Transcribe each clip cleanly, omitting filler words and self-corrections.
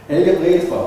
Helga Bredbach.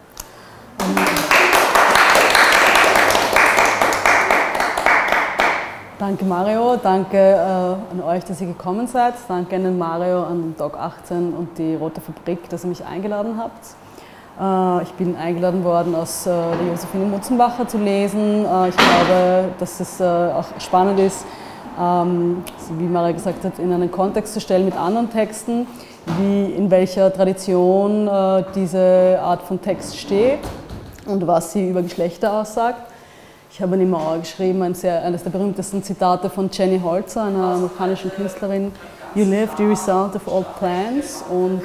Danke Mario, danke an euch, dass ihr gekommen seid. Danke an den Mario, an Doc 18 und die Rote Fabrik, dass ihr mich eingeladen habt. Ich bin eingeladen worden, aus der Josephine Mutzenbacher zu lesen. Ich glaube, dass es auch spannend ist, wie Mario gesagt hat, in einen Kontext zu stellen mit anderen Texten, in welcher Tradition diese Art von Text steht und was sie über Geschlechter aussagt. Ich habe in Mauer geschrieben, eines der berühmtesten Zitate von Jenny Holzer, einer amerikanischen Künstlerin: "You live the result of all plans." Und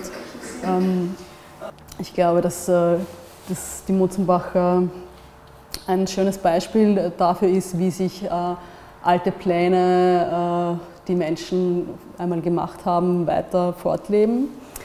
ich glaube, dass die Mutzenbacher ein schönes Beispiel dafür ist, wie sich alte Pläne, die Menschen einmal gemacht haben, weiter fortleben.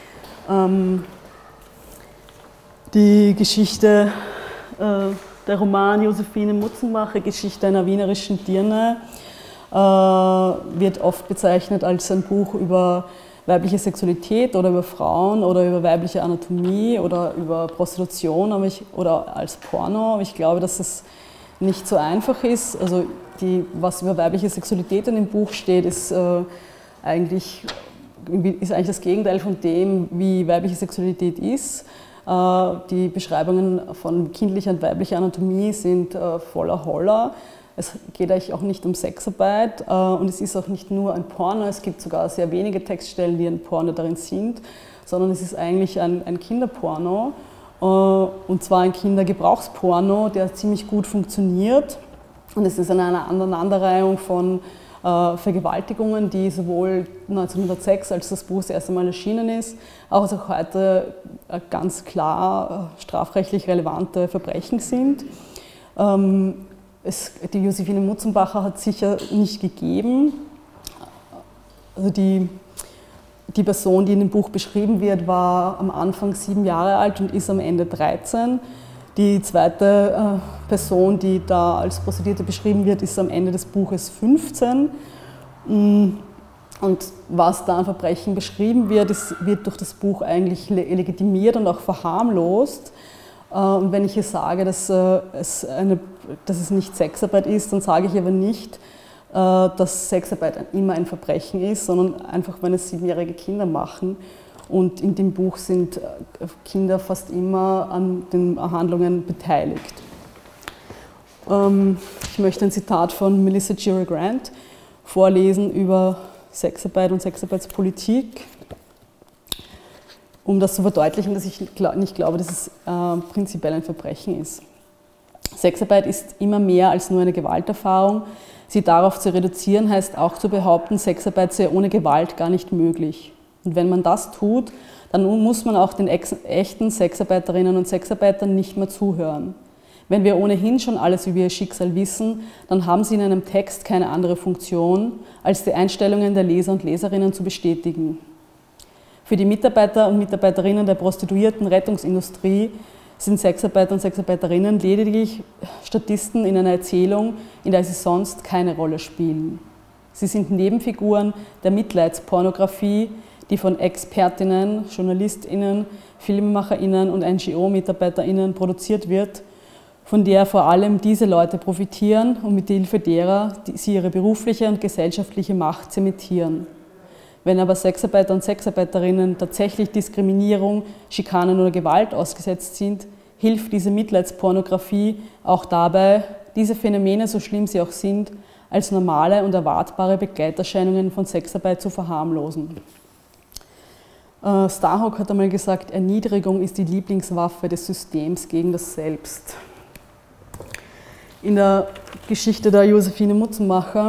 Die Geschichte, der Roman Josephine Mutzenbacher, Geschichte einer wienerischen Dirne, wird oft bezeichnet als ein Buch über weibliche Sexualität oder über Frauen oder über weibliche Anatomie oder über Prostitution oder als Porno. Aber ich glaube, dass es nicht so einfach ist. Also was über weibliche Sexualität in dem Buch steht, ist eigentlich das Gegenteil von dem, wie weibliche Sexualität ist. Die Beschreibungen von kindlicher und weiblicher Anatomie sind voller Holler. Es geht eigentlich auch nicht um Sexarbeit und es ist auch nicht nur ein Porno, es gibt sogar sehr wenige Textstellen, die ein Porno darin sind, sondern es ist eigentlich ein Kinderporno, und zwar ein Kindergebrauchsporno, der ziemlich gut funktioniert. Und es ist eine Aneinanderreihung von Vergewaltigungen, die sowohl 1906, als das Buch das erste Mal erschienen ist, auch heute ganz klar strafrechtlich relevante Verbrechen sind. Die Josephine Mutzenbacher hat es sicher nicht gegeben. Also die Person, die in dem Buch beschrieben wird, war am Anfang 7 Jahre alt und ist am Ende 13. Die zweite Person, die da als Prostituierte beschrieben wird, ist am Ende des Buches 15. Und was da an Verbrechen beschrieben wird, wird durch das Buch eigentlich legitimiert und auch verharmlost. Und wenn ich hier sage, dass es nicht Sexarbeit ist, dann sage ich aber nicht, dass Sexarbeit immer ein Verbrechen ist, sondern einfach, wenn es 7-jährige Kinder machen. Und in dem Buch sind Kinder fast immer an den Handlungen beteiligt. Ich möchte ein Zitat von Melissa Gira Grant vorlesen über Sexarbeit und Sexarbeitspolitik, um das zu verdeutlichen, dass ich nicht glaube, dass es prinzipiell ein Verbrechen ist. Sexarbeit ist immer mehr als nur eine Gewalterfahrung. Sie darauf zu reduzieren, heißt auch zu behaupten, Sexarbeit sei ohne Gewalt gar nicht möglich. Und wenn man das tut, dann muss man auch den echten Sexarbeiterinnen und Sexarbeitern nicht mehr zuhören. Wenn wir ohnehin schon alles über ihr Schicksal wissen, dann haben sie in einem Text keine andere Funktion, als die Einstellungen der Leser und Leserinnen zu bestätigen. Für die Mitarbeiter und Mitarbeiterinnen der prostituierten Rettungsindustrie sind Sexarbeiter und Sexarbeiterinnen lediglich Statisten in einer Erzählung, in der sie sonst keine Rolle spielen. Sie sind Nebenfiguren der Mitleidspornografie, die von Expertinnen, JournalistInnen, FilmemacherInnen und NGO-MitarbeiterInnen produziert wird, von der vor allem diese Leute profitieren und mit Hilfe derer sie ihre berufliche und gesellschaftliche Macht zementieren. Wenn aber Sexarbeiter und Sexarbeiterinnen tatsächlich Diskriminierung, Schikanen oder Gewalt ausgesetzt sind, hilft diese Mitleidspornografie auch dabei, diese Phänomene, so schlimm sie auch sind, als normale und erwartbare Begleiterscheinungen von Sexarbeit zu verharmlosen. Starhawk hat einmal gesagt, Erniedrigung ist die Lieblingswaffe des Systems gegen das Selbst. In der Geschichte der Josephine Mutzenbacher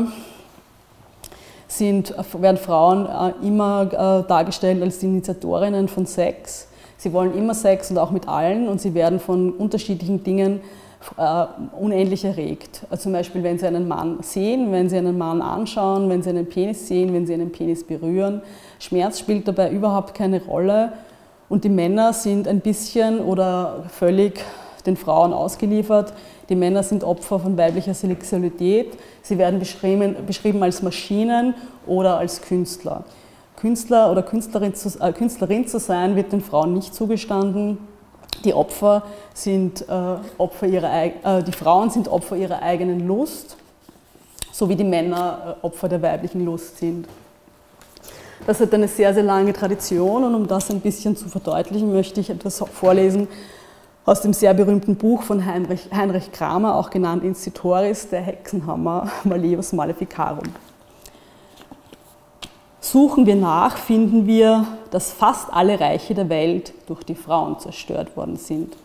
werden Frauen immer dargestellt als die Initiatorinnen von Sex. Sie wollen immer Sex und auch mit allen, und sie werden von unterschiedlichen Dingen unendlich erregt. Also zum Beispiel, wenn sie einen Mann sehen, wenn sie einen Mann anschauen, wenn sie einen Penis sehen, wenn sie einen Penis berühren. Schmerz spielt dabei überhaupt keine Rolle, und die Männer sind ein bisschen oder völlig den Frauen ausgeliefert. Die Männer sind Opfer von weiblicher Sexualität. Sie werden beschrieben als Maschinen oder als Künstler. Künstler oder Künstlerin zu sein, wird den Frauen nicht zugestanden. Die Frauen sind Opfer ihrer eigenen Lust, so wie die Männer Opfer der weiblichen Lust sind. Das hat eine sehr, sehr lange Tradition und um das ein bisschen zu verdeutlichen, möchte ich etwas vorlesen aus dem sehr berühmten Buch von Heinrich Kramer, auch genannt Incitoris, der Hexenhammer, Malleus Maleficarum. Suchen wir nach, finden wir, dass fast alle Reiche der Welt durch die Frauen zerstört worden sind.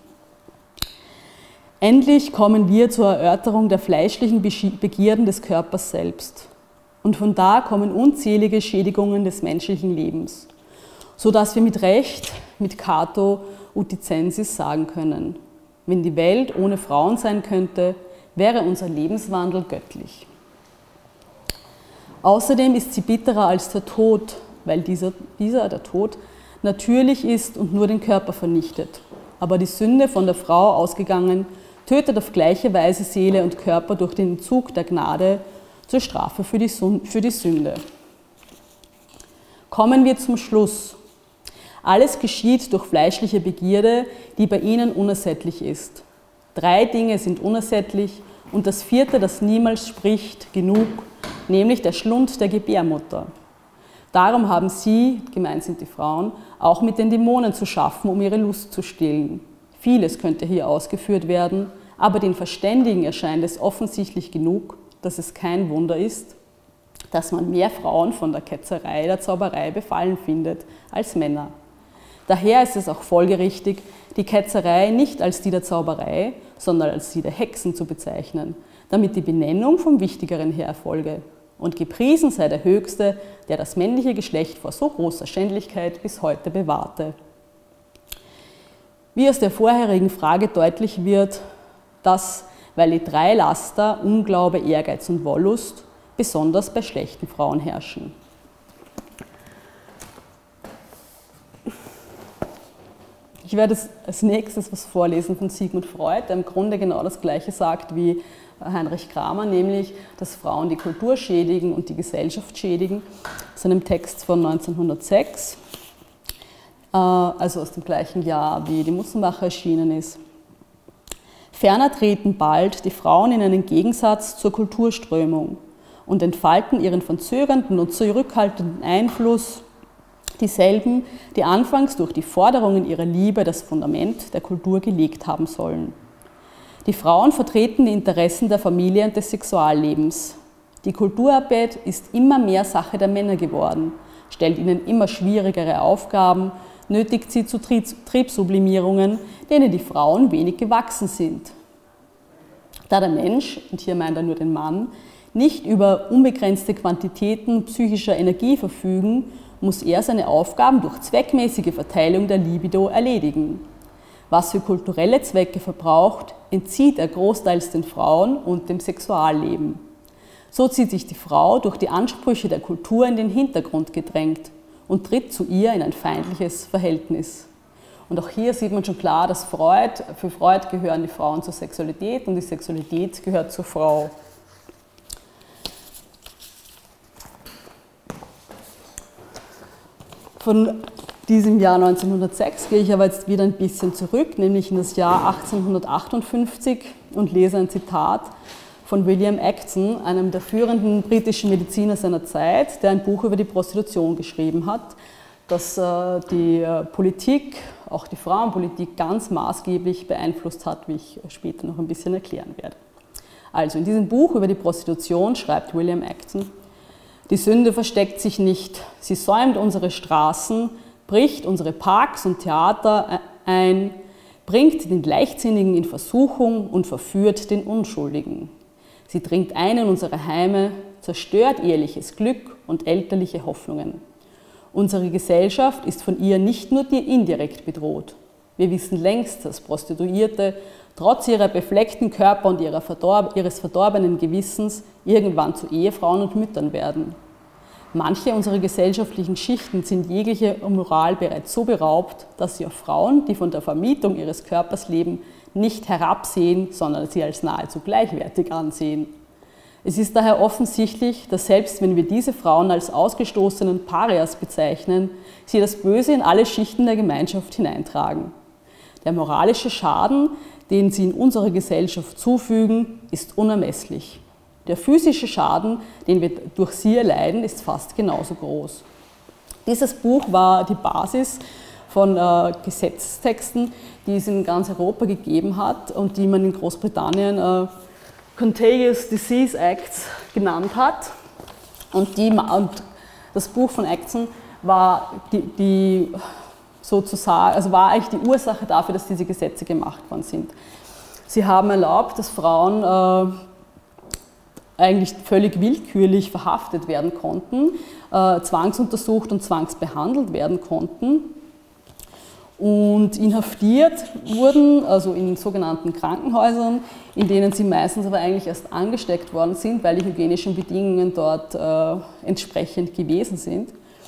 Endlich kommen wir zur Erörterung der fleischlichen Begierden des Körpers selbst. Und von da kommen unzählige Schädigungen des menschlichen Lebens, sodass wir mit Recht, mit Cato Uticensis sagen können, wenn die Welt ohne Frauen sein könnte, wäre unser Lebenswandel göttlich. Außerdem ist sie bitterer als der Tod, weil der Tod, natürlich ist und nur den Körper vernichtet. Aber die Sünde von der Frau ausgegangen, tötet auf gleiche Weise Seele und Körper durch den Entzug der Gnade zur Strafe für die Sünde. Kommen wir zum Schluss. Alles geschieht durch fleischliche Begierde, die bei ihnen unersättlich ist. 3 Dinge sind unersättlich und das 4., das niemals spricht, genug, nämlich der Schlund der Gebärmutter. Darum haben sie, gemeint sind die Frauen, auch mit den Dämonen zu schaffen, um ihre Lust zu stillen. Vieles könnte hier ausgeführt werden, aber den Verständigen erscheint es offensichtlich genug, dass es kein Wunder ist, dass man mehr Frauen von der Ketzerei, der Zauberei befallen findet als Männer. Daher ist es auch folgerichtig, die Ketzerei nicht als die der Zauberei, sondern als die der Hexen zu bezeichnen, damit die Benennung vom Wichtigeren her erfolge. Und gepriesen sei der Höchste, der das männliche Geschlecht vor so großer Schändlichkeit bis heute bewahrte. Wie aus der vorherigen Frage deutlich wird, dass, weil die 3 Laster, Unglaube, Ehrgeiz und Wollust, besonders bei schlechten Frauen herrschen. Ich werde als nächstes was vorlesen von Sigmund Freud, der im Grunde genau das Gleiche sagt wie Heinrich Kramer, nämlich, dass Frauen die Kultur schädigen und die Gesellschaft schädigen. Das ist einem Text von 1906, also aus dem gleichen Jahr, wie die Mutzenbacher erschienen ist. Ferner treten bald die Frauen in einen Gegensatz zur Kulturströmung und entfalten ihren verzögernden und zurückhaltenden Einfluss, dieselben, die anfangs durch die Forderungen ihrer Liebe das Fundament der Kultur gelegt haben sollen. Die Frauen vertreten die Interessen der Familie und des Sexuallebens. Die Kulturarbeit ist immer mehr Sache der Männer geworden, stellt ihnen immer schwierigere Aufgaben, nötigt sie zu Triebsublimierungen, denen die Frauen wenig gewachsen sind. Da der Mensch, und hier meint er nur den Mann, nicht über unbegrenzte Quantitäten psychischer Energie verfügen, muss er seine Aufgaben durch zweckmäßige Verteilung der Libido erledigen. Was für kulturelle Zwecke verbraucht, entzieht er großteils den Frauen und dem Sexualleben. So zieht sich die Frau durch die Ansprüche der Kultur in den Hintergrund gedrängt und tritt zu ihr in ein feindliches Verhältnis. Und auch hier sieht man schon klar, dass für Freud gehören die Frauen zur Sexualität und die Sexualität gehört zur Frau. Von diesem Jahr 1906 gehe ich aber jetzt wieder ein bisschen zurück, nämlich in das Jahr 1858 und lese ein Zitat von William Acton, einem der führenden britischen Mediziner seiner Zeit, der ein Buch über die Prostitution geschrieben hat, das die Politik, auch die Frauenpolitik, ganz maßgeblich beeinflusst hat, wie ich später noch ein bisschen erklären werde. Also in diesem Buch über die Prostitution schreibt William Acton: Die Sünde versteckt sich nicht, sie säumt unsere Straßen, bricht unsere Parks und Theater ein, bringt den Leichtsinnigen in Versuchung und verführt den Unschuldigen. Sie dringt ein in unsere Heime, zerstört eheliches Glück und elterliche Hoffnungen. Unsere Gesellschaft ist von ihr nicht nur indirekt bedroht. Wir wissen längst, dass Prostituierte trotz ihrer befleckten Körper und ihres verdorbenen Gewissens irgendwann zu Ehefrauen und Müttern werden. Manche unserer gesellschaftlichen Schichten sind jeglicher Moral bereits so beraubt, dass sie auf Frauen, die von der Vermietung ihres Körpers leben, nicht herabsehen, sondern sie als nahezu gleichwertig ansehen. Es ist daher offensichtlich, dass selbst wenn wir diese Frauen als ausgestoßenen Parias bezeichnen, sie das Böse in alle Schichten der Gemeinschaft hineintragen. Der moralische Schaden, den sie in unserer Gesellschaft zufügen, ist unermesslich. Der physische Schaden, den wir durch sie erleiden, ist fast genauso groß. Dieses Buch war die Basis von Gesetzestexten, die es in ganz Europa gegeben hat und die man in Großbritannien Contagious Disease Acts genannt hat. Und das Buch von Acton war war eigentlich die Ursache dafür, dass diese Gesetze gemacht worden sind. Sie haben erlaubt, dass Frauen eigentlich völlig willkürlich verhaftet werden konnten, zwangsuntersucht und zwangsbehandelt werden konnten und inhaftiert wurden, also in sogenannten Krankenhäusern, in denen sie meistens aber eigentlich erst angesteckt worden sind, weil die hygienischen Bedingungen dort entsprechend gewesen sind.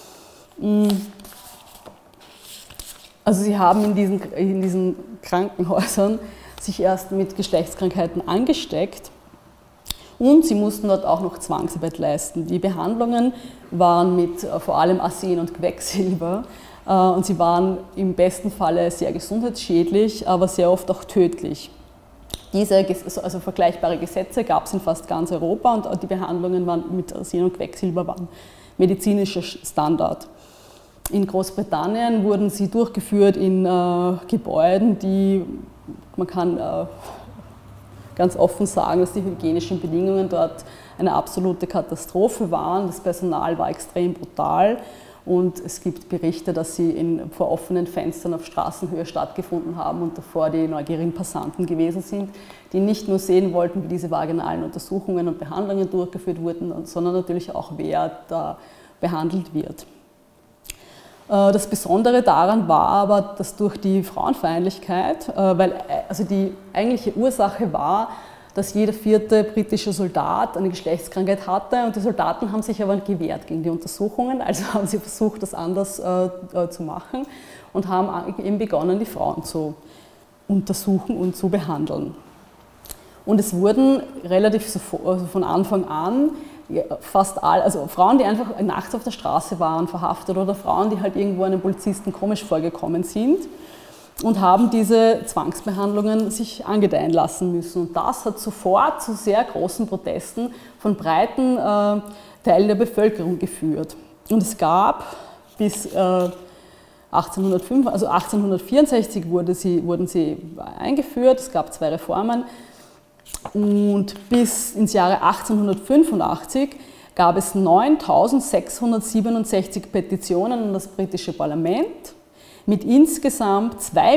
Also sie haben in diesen Krankenhäusern sich erst mit Geschlechtskrankheiten angesteckt und sie mussten dort auch noch Zwangsarbeit leisten. Die Behandlungen waren mit vor allem Arsen und Quecksilber und sie waren im besten Falle sehr gesundheitsschädlich, aber sehr oft auch tödlich. Also vergleichbare Gesetze gab es in fast ganz Europa und die Behandlungen mit Arsen und Quecksilber waren medizinischer Standard. In Großbritannien wurden sie durchgeführt in Gebäuden, die, man kann ganz offen sagen, dass die hygienischen Bedingungen dort eine absolute Katastrophe waren. Das Personal war extrem brutal und es gibt Berichte, dass sie vor offenen Fenstern auf Straßenhöhe stattgefunden haben und davor die neugierigen Passanten gewesen sind, die nicht nur sehen wollten, wie diese vaginalen Untersuchungen und Behandlungen durchgeführt wurden, sondern natürlich auch, wer da behandelt wird. Das Besondere daran war aber, dass durch die Frauenfeindlichkeit, also die eigentliche Ursache war, dass jeder 4. britische Soldat eine Geschlechtskrankheit hatte und die Soldaten haben sich aber gewehrt gegen die Untersuchungen, also haben sie versucht, das anders zu machen und haben eben begonnen, die Frauen zu untersuchen und zu behandeln. Und es wurden relativ von Anfang an fast also Frauen, die einfach nachts auf der Straße waren, verhaftet oder Frauen, die halt irgendwo einem Polizisten komisch vorgekommen sind und haben diese Zwangsbehandlungen sich angedeihen lassen müssen. Und das hat sofort zu sehr großen Protesten von breiten Teilen der Bevölkerung geführt. Und es gab bis 1864 wurden sie eingeführt, es gab 2 Reformen. Und bis ins Jahre 1885 gab es 9.667 Petitionen an das britische Parlament mit insgesamt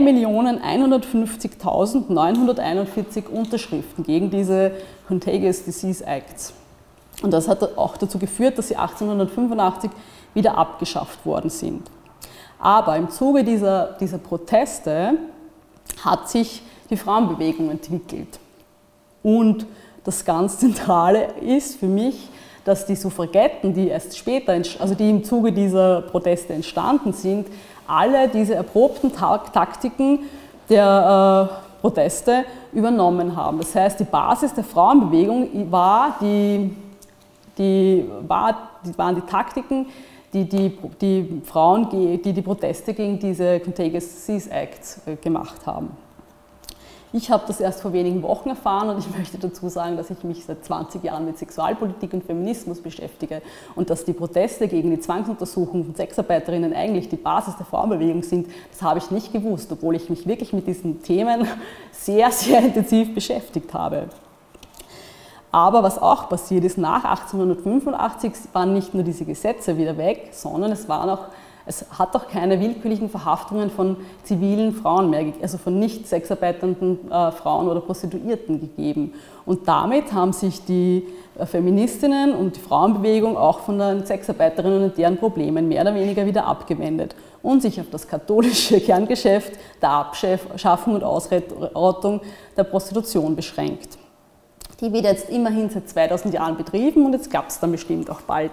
2.150.941 Unterschriften gegen diese Contagious Disease Acts. Und das hat auch dazu geführt, dass sie 1885 wieder abgeschafft worden sind. Aber im Zuge dieser Proteste hat sich die Frauenbewegung entwickelt. Und das ganz Zentrale ist für mich, dass die Suffragetten, die erst später, also die im Zuge dieser Proteste entstanden sind, alle diese erprobten Taktiken der Proteste übernommen haben. Das heißt, die Basis der Frauenbewegung waren die Taktiken, die Frauen, die Proteste gegen diese Contagious Disease Acts gemacht haben. Ich habe das erst vor wenigen Wochen erfahren und ich möchte dazu sagen, dass ich mich seit 20 Jahren mit Sexualpolitik und Feminismus beschäftige und dass die Proteste gegen die Zwangsuntersuchung von Sexarbeiterinnen eigentlich die Basis der Frauenbewegung sind, das habe ich nicht gewusst, obwohl ich mich wirklich mit diesen Themen sehr, sehr intensiv beschäftigt habe. Aber was auch passiert ist, nach 1885 waren nicht nur diese Gesetze wieder weg, sondern es hat auch keine willkürlichen Verhaftungen von zivilen Frauen mehr, also von nicht sexarbeitenden Frauen oder Prostituierten gegeben. Und damit haben sich die Feministinnen und die Frauenbewegung auch von den Sexarbeiterinnen und deren Problemen mehr oder weniger wieder abgewendet und sich auf das katholische Kerngeschäft der Abschaffung und Ausrottung der Prostitution beschränkt. Die wird jetzt immerhin seit 2000 Jahren betrieben und jetzt gab es dann bestimmt auch bald.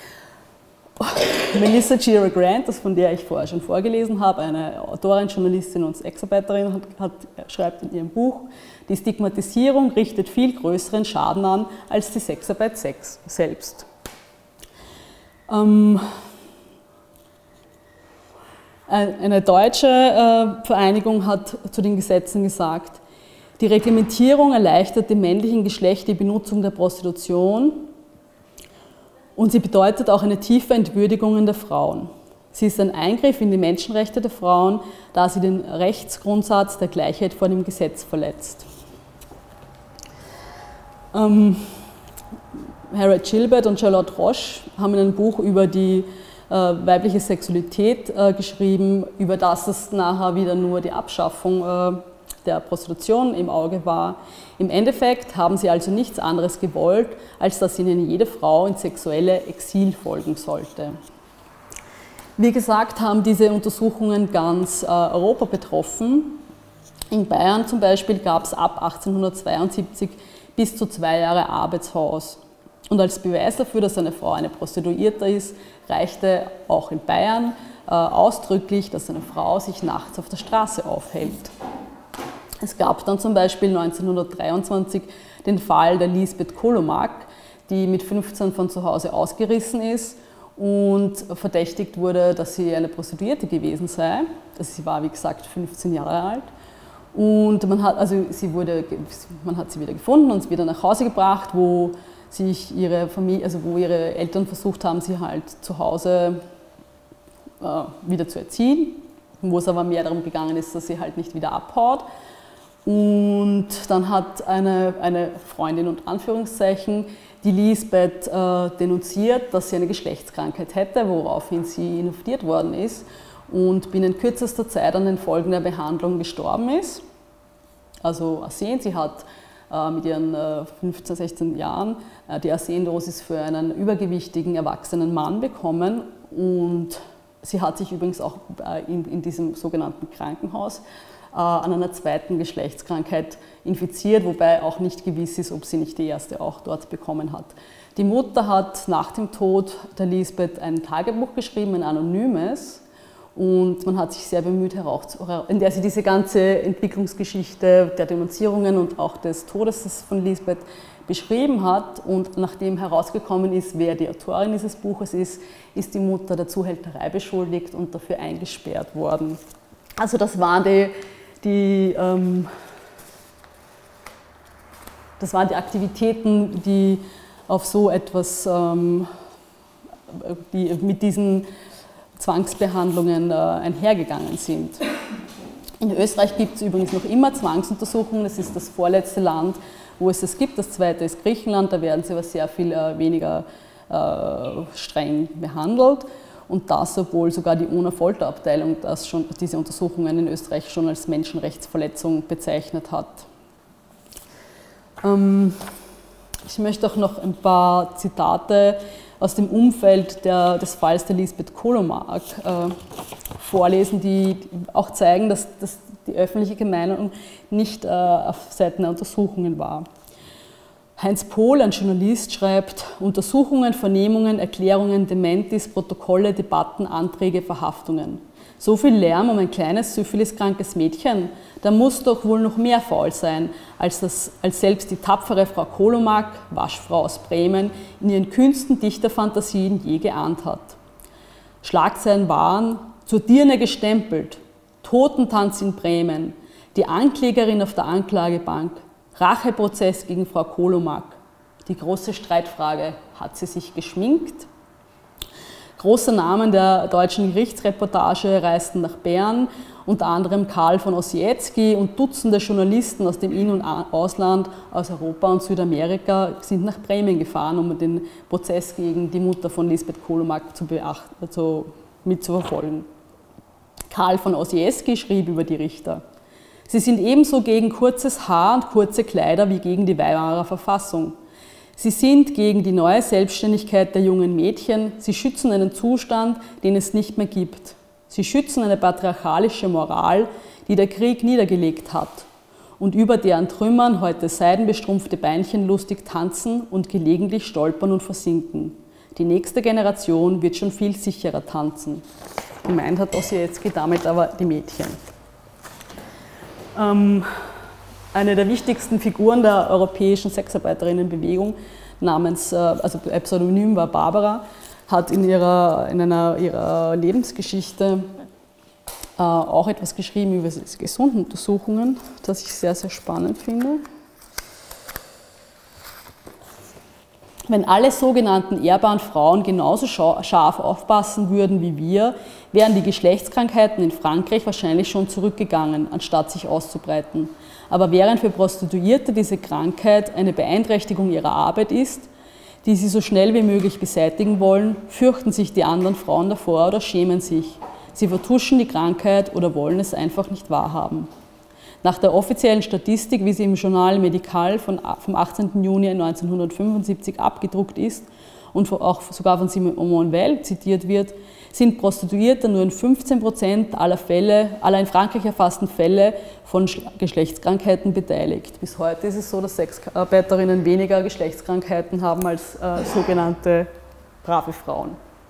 Melissa Gira Grant, von der ich vorher schon vorgelesen habe, eine Autorin, Journalistin und Sexarbeiterin, schreibt in ihrem Buch, die Stigmatisierung richtet viel größeren Schaden an als die Sexarbeit selbst. Eine deutsche Vereinigung hat zu den Gesetzen gesagt, die Reglementierung erleichtert dem männlichen Geschlecht die Benutzung der Prostitution und sie bedeutet auch eine tiefe Entwürdigung der Frauen. Sie ist ein Eingriff in die Menschenrechte der Frauen, da sie den Rechtsgrundsatz der Gleichheit vor dem Gesetz verletzt. Harriet Gilbert und Charlotte Roche haben in einem Buch über die weibliche Sexualität geschrieben, über das es nachher wieder nur die Abschaffung der Prostitution im Auge war. Im Endeffekt haben sie also nichts anderes gewollt, als dass ihnen jede Frau ins sexuelle Exil folgen sollte. Wie gesagt, haben diese Untersuchungen ganz Europa betroffen. In Bayern zum Beispiel gab es ab 1872 bis zu 2 Jahre Arbeitshaus. Und als Beweis dafür, dass eine Frau eine Prostituierte ist, reichte auch in Bayern ausdrücklich, dass eine Frau sich nachts auf der Straße aufhält. Es gab dann zum Beispiel 1923 den Fall der Lisbeth Kolomak, die mit 15 von zu Hause ausgerissen ist und verdächtigt wurde, dass sie eine Prostituierte gewesen sei. Also sie war, wie gesagt, 15 Jahre alt. Und man hat sie wieder gefunden und wieder nach Hause gebracht, wo sich ihre Familie, also wo ihre Eltern versucht haben, sie halt zu Hause wieder zu erziehen, wo es aber mehr darum gegangen ist, dass sie halt nicht wieder abhaut. Und dann hat eine Freundin unter Anführungszeichen die Lisbeth denunziert, dass sie eine Geschlechtskrankheit hätte, woraufhin sie inhaftiert worden ist und binnen kürzester Zeit an den Folgen der Behandlung gestorben ist. Also Arsen, sie hat mit ihren 15, 16 Jahren die Arsendosis für einen übergewichtigen erwachsenen Mann bekommen und sie hat sich übrigens auch in diesem sogenannten Krankenhaus an einer zweiten Geschlechtskrankheit infiziert, wobei auch nicht gewiss ist, ob sie nicht die erste auch dort bekommen hat. Die Mutter hat nach dem Tod der Lisbeth ein Tagebuch geschrieben, ein anonymes, und man hat sich sehr bemüht, in der sie diese ganze Entwicklungsgeschichte der Denunzierungen und auch des Todes von Lisbeth beschrieben hat. Und nachdem herausgekommen ist, wer die Autorin dieses Buches ist, ist die Mutter der Zuhälterei beschuldigt und dafür eingesperrt worden. Also das waren die Aktivitäten, die auf so etwas, die mit diesen Zwangsbehandlungen einhergegangen sind. In Österreich gibt es übrigens noch immer Zwangsuntersuchungen, das ist das vorletzte Land, wo es das gibt. Das zweite ist Griechenland, da werden sie aber sehr viel weniger streng behandelt. Und das, obwohl sogar die UNO-Folterabteilung diese Untersuchungen in Österreich schon als Menschenrechtsverletzung bezeichnet hat. Ich möchte auch noch ein paar Zitate aus dem Umfeld des Falls der Lisbeth Kolomak vorlesen, die auch zeigen, dass die öffentliche Meinung nicht auf Seiten der Untersuchungen war. Heinz Pohl, ein Journalist, schreibt: Untersuchungen, Vernehmungen, Erklärungen, Dementis, Protokolle, Debatten, Anträge, Verhaftungen. So viel Lärm um ein kleines, syphiliskrankes Mädchen, da muss doch wohl noch mehr faul sein, als selbst die tapfere Frau Kolomak, Waschfrau aus Bremen, in ihren kühnsten Dichterfantasien je geahnt hat. Schlagzeilen waren: zur Dirne gestempelt, Totentanz in Bremen, die Anklägerin auf der Anklagebank, Racheprozess gegen Frau Kolomak. Die große Streitfrage: hat sie sich geschminkt? Große Namen der deutschen Gerichtsreportage reisten nach Bern, unter anderem Karl von Ossietzky, und Dutzende Journalisten aus dem In- und Ausland, aus Europa und Südamerika sind nach Bremen gefahren, um den Prozess gegen die Mutter von Lisbeth Kolomak mitzuverfolgen. Karl von Ossietzky schrieb über die Richter: Sie sind ebenso gegen kurzes Haar und kurze Kleider wie gegen die Weimarer Verfassung. Sie sind gegen die neue Selbstständigkeit der jungen Mädchen. Sie schützen einen Zustand, den es nicht mehr gibt. Sie schützen eine patriarchalische Moral, die der Krieg niedergelegt hat und über deren Trümmern heute seidenbestrumpfte Beinchen lustig tanzen und gelegentlich stolpern und versinken. Die nächste Generation wird schon viel sicherer tanzen. Gemeint hat Ossietzky damit aber die Mädchen. Eine der wichtigsten Figuren der europäischen Sexarbeiterinnenbewegung, also Pseudonym war Barbara, hat in ihrer Lebensgeschichte auch etwas geschrieben über Gesunduntersuchungen, das ich sehr, sehr spannend finde. Wenn alle sogenannten ehrbaren Frauen genauso scharf aufpassen würden wie wir, wären die Geschlechtskrankheiten in Frankreich wahrscheinlich schon zurückgegangen, anstatt sich auszubreiten. Aber während für Prostituierte diese Krankheit eine Beeinträchtigung ihrer Arbeit ist, die sie so schnell wie möglich beseitigen wollen, fürchten sich die anderen Frauen davor oder schämen sich. Sie vertuschen die Krankheit oder wollen es einfach nicht wahrhaben. Nach der offiziellen Statistik, wie sie im Journal Medical vom 18. Juni 1975 abgedruckt ist und auch sogar von Simone Weil zitiert wird, sind Prostituierte nur in 15% aller in Frankreich erfassten Fälle von Geschlechtskrankheiten beteiligt. Bis heute ist es so, dass Sexarbeiterinnen weniger Geschlechtskrankheiten haben als sogenannte brave Frauen.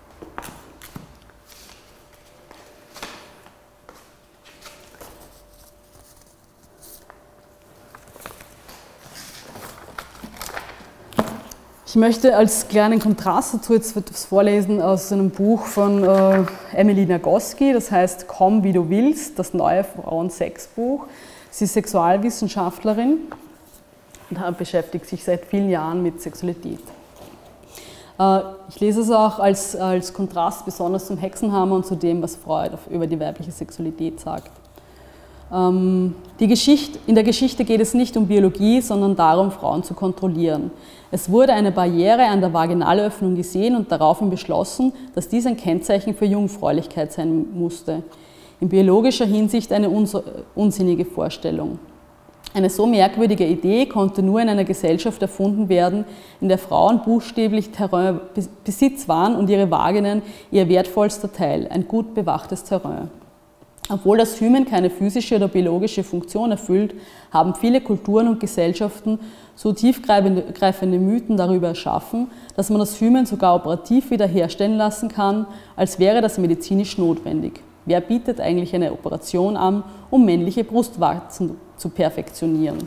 Ich möchte als kleinen Kontrast dazu jetzt etwas vorlesen aus einem Buch von Emily Nagoski, das heißt Komm, wie du willst, das neue Frauen-Sex-Buch. Sie ist Sexualwissenschaftlerin und beschäftigt sich seit vielen Jahren mit Sexualität. Ich lese es auch als Kontrast besonders zum Hexenhammer und zu dem, was Freud über die weibliche Sexualität sagt. In der Geschichte geht es nicht um Biologie, sondern darum, Frauen zu kontrollieren. Es wurde eine Barriere an der Vaginalöffnung gesehen und daraufhin beschlossen, dass dies ein Kennzeichen für Jungfräulichkeit sein musste. In biologischer Hinsicht eine unsinnige Vorstellung. Eine so merkwürdige Idee konnte nur in einer Gesellschaft erfunden werden, in der Frauen buchstäblich Terrainbesitz waren und ihre Vaginen ihr wertvollster Teil, ein gut bewachtes Terrain. Obwohl das Hymen keine physische oder biologische Funktion erfüllt, haben viele Kulturen und Gesellschaften so tiefgreifende Mythen darüber erschaffen, dass man das Hymen sogar operativ wiederherstellen lassen kann, als wäre das medizinisch notwendig. Wer bietet eigentlich eine Operation an, um männliche Brustwarzen zu perfektionieren?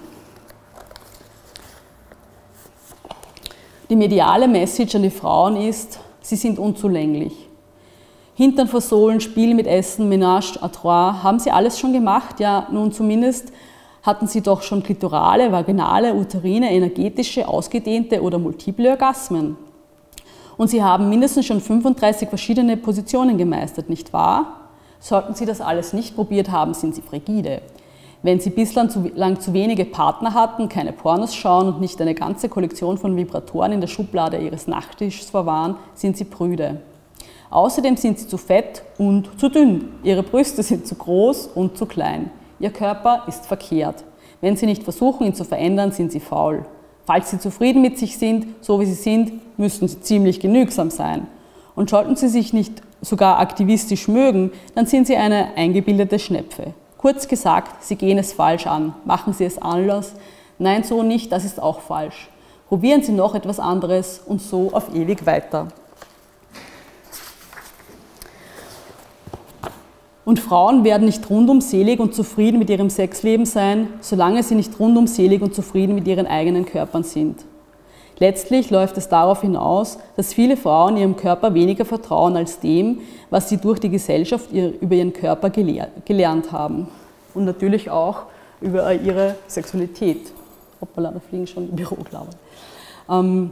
Die mediale Message an die Frauen ist, sie sind unzulänglich. Hintern versohlen, Spiel mit Essen, Ménage à trois, haben sie alles schon gemacht? Ja, nun zumindest hatten sie doch schon klitorale, vaginale, uterine, energetische, ausgedehnte oder multiple Orgasmen. Und sie haben mindestens schon 35 verschiedene Positionen gemeistert, nicht wahr? Sollten sie das alles nicht probiert haben, sind sie frigide. Wenn sie bislang zu wenige Partner hatten, keine Pornos schauen und nicht eine ganze Kollektion von Vibratoren in der Schublade ihres Nachttischs verwahren, sind sie prüde. Außerdem sind sie zu fett und zu dünn. Ihre Brüste sind zu groß und zu klein. Ihr Körper ist verkehrt. Wenn sie nicht versuchen, ihn zu verändern, sind sie faul. Falls sie zufrieden mit sich sind, so wie sie sind, müssten sie ziemlich genügsam sein. Und sollten sie sich nicht sogar aktivistisch mögen, dann sind sie eine eingebildete Schnepfe. Kurz gesagt, sie gehen es falsch an. Machen sie es anders? Nein, so nicht, das ist auch falsch. Probieren Sie noch etwas anderes und so auf ewig weiter. Und Frauen werden nicht rundum selig und zufrieden mit ihrem Sexleben sein, solange sie nicht rundum selig und zufrieden mit ihren eigenen Körpern sind. Letztlich läuft es darauf hinaus, dass viele Frauen ihrem Körper weniger vertrauen als dem, was sie durch die Gesellschaft über ihren Körper gelernt haben. Und natürlich auch über ihre Sexualität. Hoppala, da fliegen schon im Büro, glaube ich.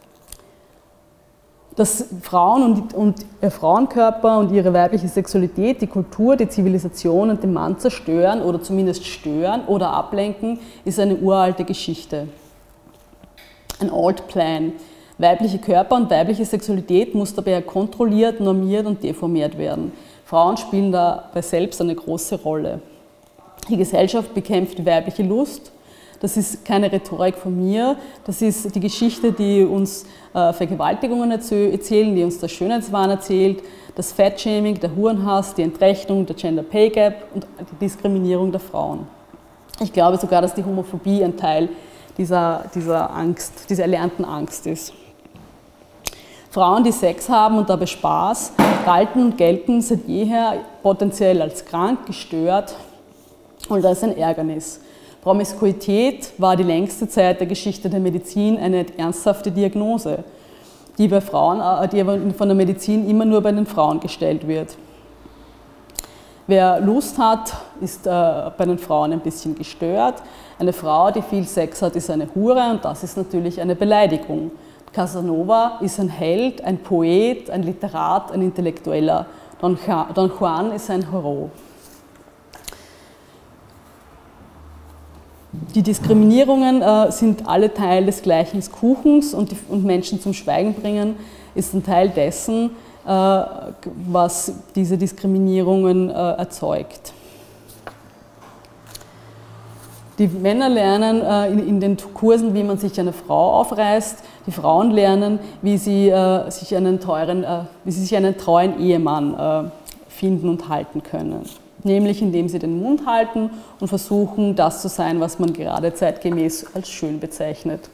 Dass Frauen und ihr Frauenkörper und ihre weibliche Sexualität die Kultur, die Zivilisation und den Mann zerstören oder zumindest stören oder ablenken, ist eine uralte Geschichte. Ein Old Plan. Weibliche Körper und weibliche Sexualität muss dabei kontrolliert, normiert und deformiert werden. Frauen spielen dabei selbst eine große Rolle. Die Gesellschaft bekämpft die weibliche Lust. Das ist keine Rhetorik von mir, das ist die Geschichte, die uns Vergewaltigungen erzählen, die uns der Schönheitswahn erzählt, das Fat-Shaming, der Hurenhass, die Entrechtung, der Gender Pay Gap und die Diskriminierung der Frauen. Ich glaube sogar, dass die Homophobie ein Teil dieser Angst, dieser erlernten Angst ist. Frauen, die Sex haben und dabei Spaß, galten und gelten seit jeher potenziell als krank, gestört und als ein Ärgernis. Promiskuität war die längste Zeit der Geschichte der Medizin eine ernsthafte Diagnose, die aber von der Medizin immer nur bei den Frauen gestellt wird. Wer Lust hat, ist bei den Frauen ein bisschen gestört. Eine Frau, die viel Sex hat, ist eine Hure und das ist natürlich eine Beleidigung. Casanova ist ein Held, ein Poet, ein Literat, ein Intellektueller. Don Juan ist ein Hero. Die Diskriminierungen sind alle Teil des gleichen Kuchens und Menschen zum Schweigen bringen ist ein Teil dessen, was diese Diskriminierungen erzeugt. Die Männer lernen in den Kursen, wie man sich eine Frau aufreißt. Die Frauen lernen, wie sie sich einen treuen Ehemann finden und halten können. Nämlich indem sie den Mund halten und versuchen, das zu sein, was man gerade zeitgemäß als schön bezeichnet.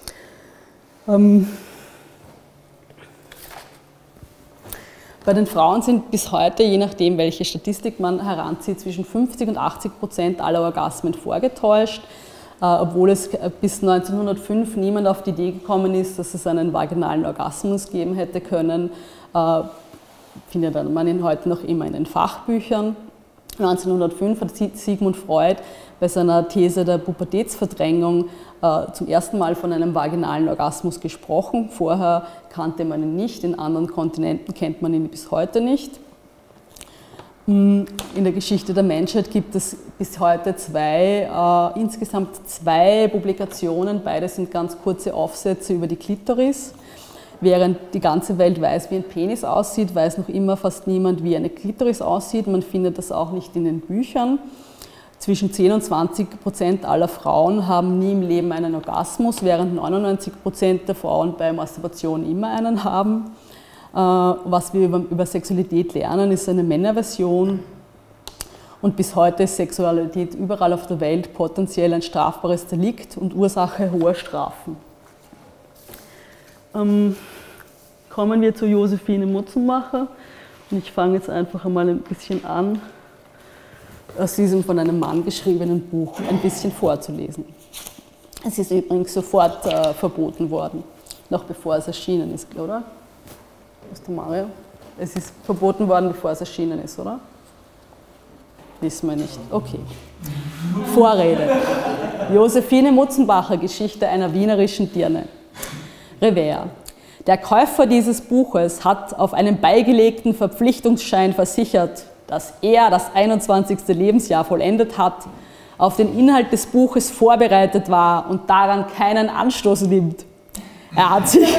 Bei den Frauen sind bis heute, je nachdem welche Statistik man heranzieht, zwischen 50% und 80% aller Orgasmen vorgetäuscht, obwohl es bis 1905 niemand auf die Idee gekommen ist, dass es einen vaginalen Orgasmus geben hätte können. Findet man ihn heute noch immer in den Fachbüchern. 1905 hat Sigmund Freud bei seiner These der Pubertätsverdrängung zum ersten Mal von einem vaginalen Orgasmus gesprochen. Vorher kannte man ihn nicht, in anderen Kontinenten kennt man ihn bis heute nicht. In der Geschichte der Menschheit gibt es bis heute insgesamt zwei Publikationen, beide sind ganz kurze Aufsätze über die Klitoris. Während die ganze Welt weiß, wie ein Penis aussieht, weiß noch immer fast niemand, wie eine Klitoris aussieht. Man findet das auch nicht in den Büchern. Zwischen 10% und 20% aller Frauen haben nie im Leben einen Orgasmus, während 99% der Frauen bei Masturbation immer einen haben. Was wir über Sexualität lernen, ist eine Männerversion. Und bis heute ist Sexualität überall auf der Welt potenziell ein strafbares Delikt und Ursache hoher Strafen. Kommen wir zu Josephine Mutzenbacher und ich fange jetzt einfach einmal ein bisschen an, aus diesem von einem Mann geschriebenen Buch ein bisschen vorzulesen. Es ist übrigens sofort verboten worden, noch bevor es erschienen ist, oder? Was ist der Mario? Es ist verboten worden, bevor es erschienen ist, oder? Wissen wir nicht. Okay. Vorrede. Josephine Mutzenbacher, Geschichte einer wienerischen Dirne. Revers. Der Käufer dieses Buches hat auf einem beigelegten Verpflichtungsschein versichert, dass er das 21. Lebensjahr vollendet hat, auf den Inhalt des Buches vorbereitet war und daran keinen Anstoß nimmt. Er hat sich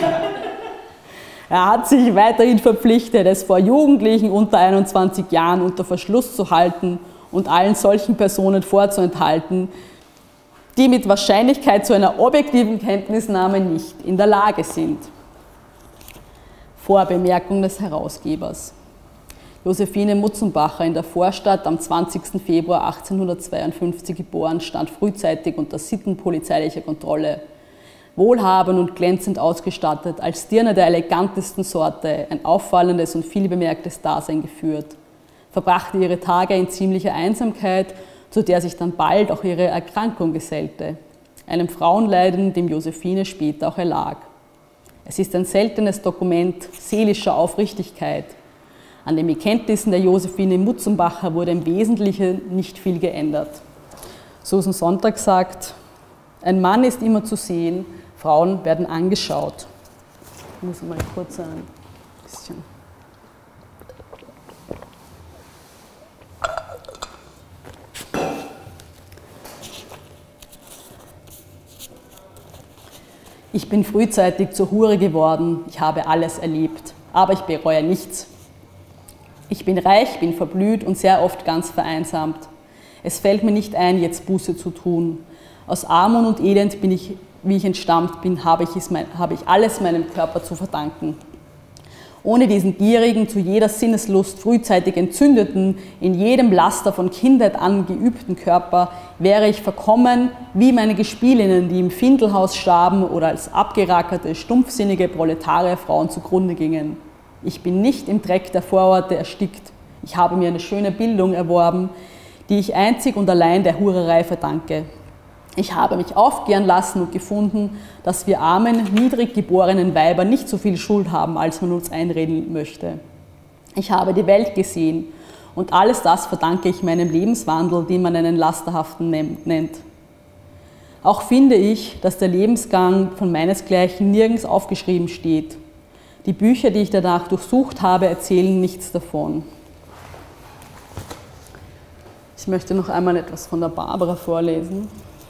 weiterhin verpflichtet, es vor Jugendlichen unter 21 Jahren unter Verschluss zu halten und allen solchen Personen vorzuenthalten, die mit Wahrscheinlichkeit zu einer objektiven Kenntnisnahme nicht in der Lage sind. Vorbemerkung des Herausgebers. Josephine Mutzenbacher, in der Vorstadt, am 20. Februar 1852 geboren, stand frühzeitig unter sittenpolizeilicher Kontrolle. Wohlhabend und glänzend ausgestattet, als Dirne der elegantesten Sorte, ein auffallendes und vielbemerktes Dasein geführt, verbrachte ihre Tage in ziemlicher Einsamkeit, zu der sich dann bald auch ihre Erkrankung gesellte, einem Frauenleiden, dem Josephine später auch erlag. Es ist ein seltenes Dokument seelischer Aufrichtigkeit. An den Bekenntnissen der Josephine Mutzenbacher wurde im Wesentlichen nicht viel geändert. Susan Sontag sagt, ein Mann ist immer zu sehen, Frauen werden angeschaut. Ich muss mal kurz ein bisschen... Ich bin frühzeitig zur Hure geworden, ich habe alles erlebt, aber ich bereue nichts. Ich bin reich, bin verblüht und sehr oft ganz vereinsamt. Es fällt mir nicht ein, jetzt Buße zu tun. Aus Armut und Elend bin ich, wie ich entstammt bin, habe ich alles meinem Körper zu verdanken. Ohne diesen gierigen, zu jeder Sinneslust frühzeitig entzündeten, in jedem Laster von Kindheit an geübten Körper wäre ich verkommen wie meine Gespielinnen, die im Findelhaus starben oder als abgerackerte, stumpfsinnige Proletarierfrauen zugrunde gingen. Ich bin nicht im Dreck der Vororte erstickt. Ich habe mir eine schöne Bildung erworben, die ich einzig und allein der Hurerei verdanke. Ich habe mich aufklären lassen und gefunden, dass wir armen, niedrig geborenen Weiber nicht so viel Schuld haben, als man uns einreden möchte. Ich habe die Welt gesehen Und alles das verdanke ich meinem Lebenswandel, den man einen lasterhaften nennt. Auch finde ich, dass der Lebensgang von meinesgleichen nirgends aufgeschrieben steht. Die Bücher, die ich danach durchsucht habe, erzählen nichts davon. Ich möchte noch einmal etwas von der Barbara vorlesen.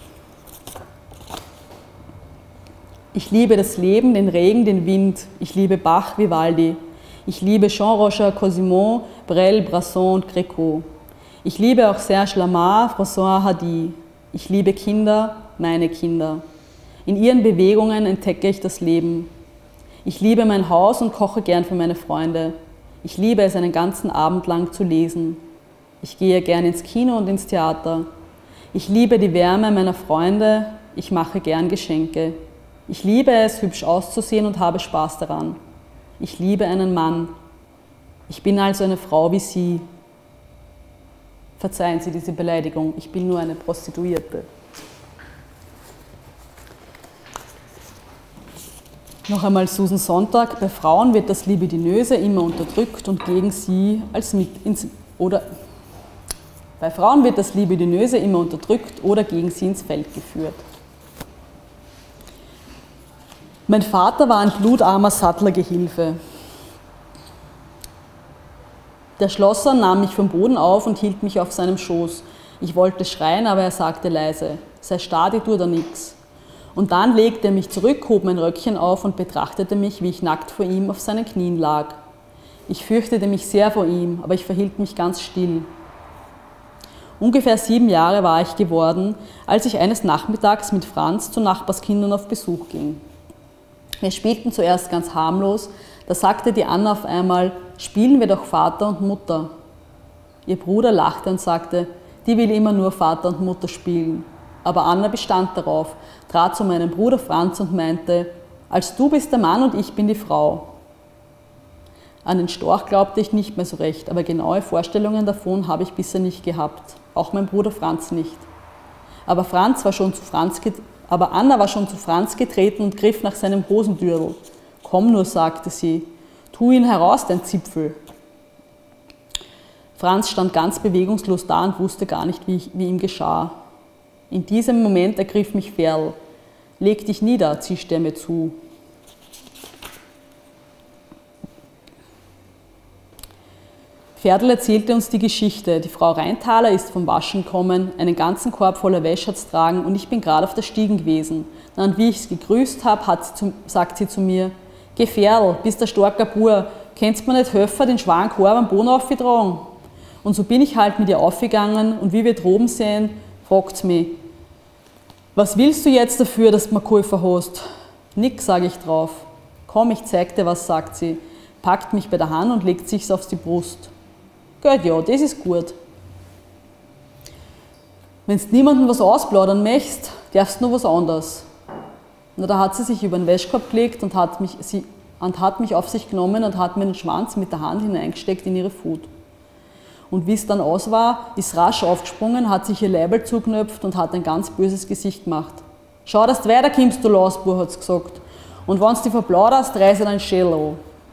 Ich liebe das Leben, den Regen, den Wind. Ich liebe Bach, Vivaldi. Ich liebe Jean-Roger Cosimon, Brel, Brasson und Gréco. Ich liebe auch Serge Lamar, François Hardy. Ich liebe Kinder, meine Kinder. In ihren Bewegungen entdecke ich das Leben. Ich liebe mein Haus und koche gern für meine Freunde. Ich liebe es, einen ganzen Abend lang zu lesen. Ich gehe gern ins Kino und ins Theater. Ich liebe die Wärme meiner Freunde. Ich mache gern Geschenke. Ich liebe es, hübsch auszusehen und habe Spaß daran. Ich liebe einen Mann. Ich bin also eine Frau wie Sie. Verzeihen Sie diese Beleidigung, ich bin nur eine Prostituierte. Noch einmal Susan Sontag. Bei Frauen wird das Libidinöse immer unterdrückt und gegen sie bei Frauen wird das Libidinöse immer unterdrückt oder gegen sie ins Feld geführt. Mein Vater war ein blutarmer Sattlergehilfe. Der Schlosser nahm mich vom Boden auf und hielt mich auf seinem Schoß. Ich wollte schreien, aber er sagte leise, sei starr, die tut da nix. Und dann legte er mich zurück, hob mein Röckchen auf und betrachtete mich, wie ich nackt vor ihm auf seinen Knien lag. Ich fürchtete mich sehr vor ihm, aber ich verhielt mich ganz still. Ungefähr 7 Jahre war ich geworden, als ich eines Nachmittags mit Franz zu Nachbarskindern auf Besuch ging. Wir spielten zuerst ganz harmlos, da sagte die Anna auf einmal, spielen wir doch Vater und Mutter. Ihr Bruder lachte und sagte, die will immer nur Vater und Mutter spielen. Aber Anna bestand darauf, trat zu meinem Bruder Franz und meinte, als du bist der Mann und ich bin die Frau. An den Storch glaubte ich nicht mehr so recht, aber genaue Vorstellungen davon habe ich bisher nicht gehabt, auch mein Bruder Franz nicht. Aber Anna war schon zu Franz getreten und griff nach seinem Hosendürrl. Komm nur, sagte sie, tu ihn heraus, dein Zipfel. Franz stand ganz bewegungslos da und wusste gar nicht, wie ihm geschah. In diesem Moment ergriff mich Ferl. Leg dich nieder, zischte er mir zu. Ferdl erzählte uns die Geschichte. Die Frau Reintaler ist vom Waschen gekommen, einen ganzen Korb voller Wäsche hat's tragen und ich bin gerade auf der Stiegen gewesen. Und wie ich es gegrüßt habe, sagt sie zu mir, geh Ferdl, bist der starker Bur, kennst mir nicht helfen, den schweren Korb am Boden aufgetragen? Und so bin ich halt mit ihr aufgegangen und wie wir droben sehen, fragt sie mich, was willst du jetzt dafür, dass du mir geholfen hast? Nix, sage ich drauf. Komm, ich zeig dir was, sagt sie, packt mich bei der Hand und legt sich's auf die Brust. Gut, ja, das ist gut. Wenn du niemandem was ausplaudern möchtest, darfst du nur was anderes. Na, da hat sie sich über den Wäschkorb gelegt und hat mich auf sich genommen und hat mir den Schwanz mit der Hand hineingesteckt in ihre Fut. Und wie es dann aus war, ist rasch aufgesprungen, hat sich ihr Leibel zuknöpft und hat ein ganz böses Gesicht gemacht. Schau, dass du weiterkommst, du Lausbur, hat sie gesagt. Und wenn du dich verplauderst, reiß deinen Schädel an.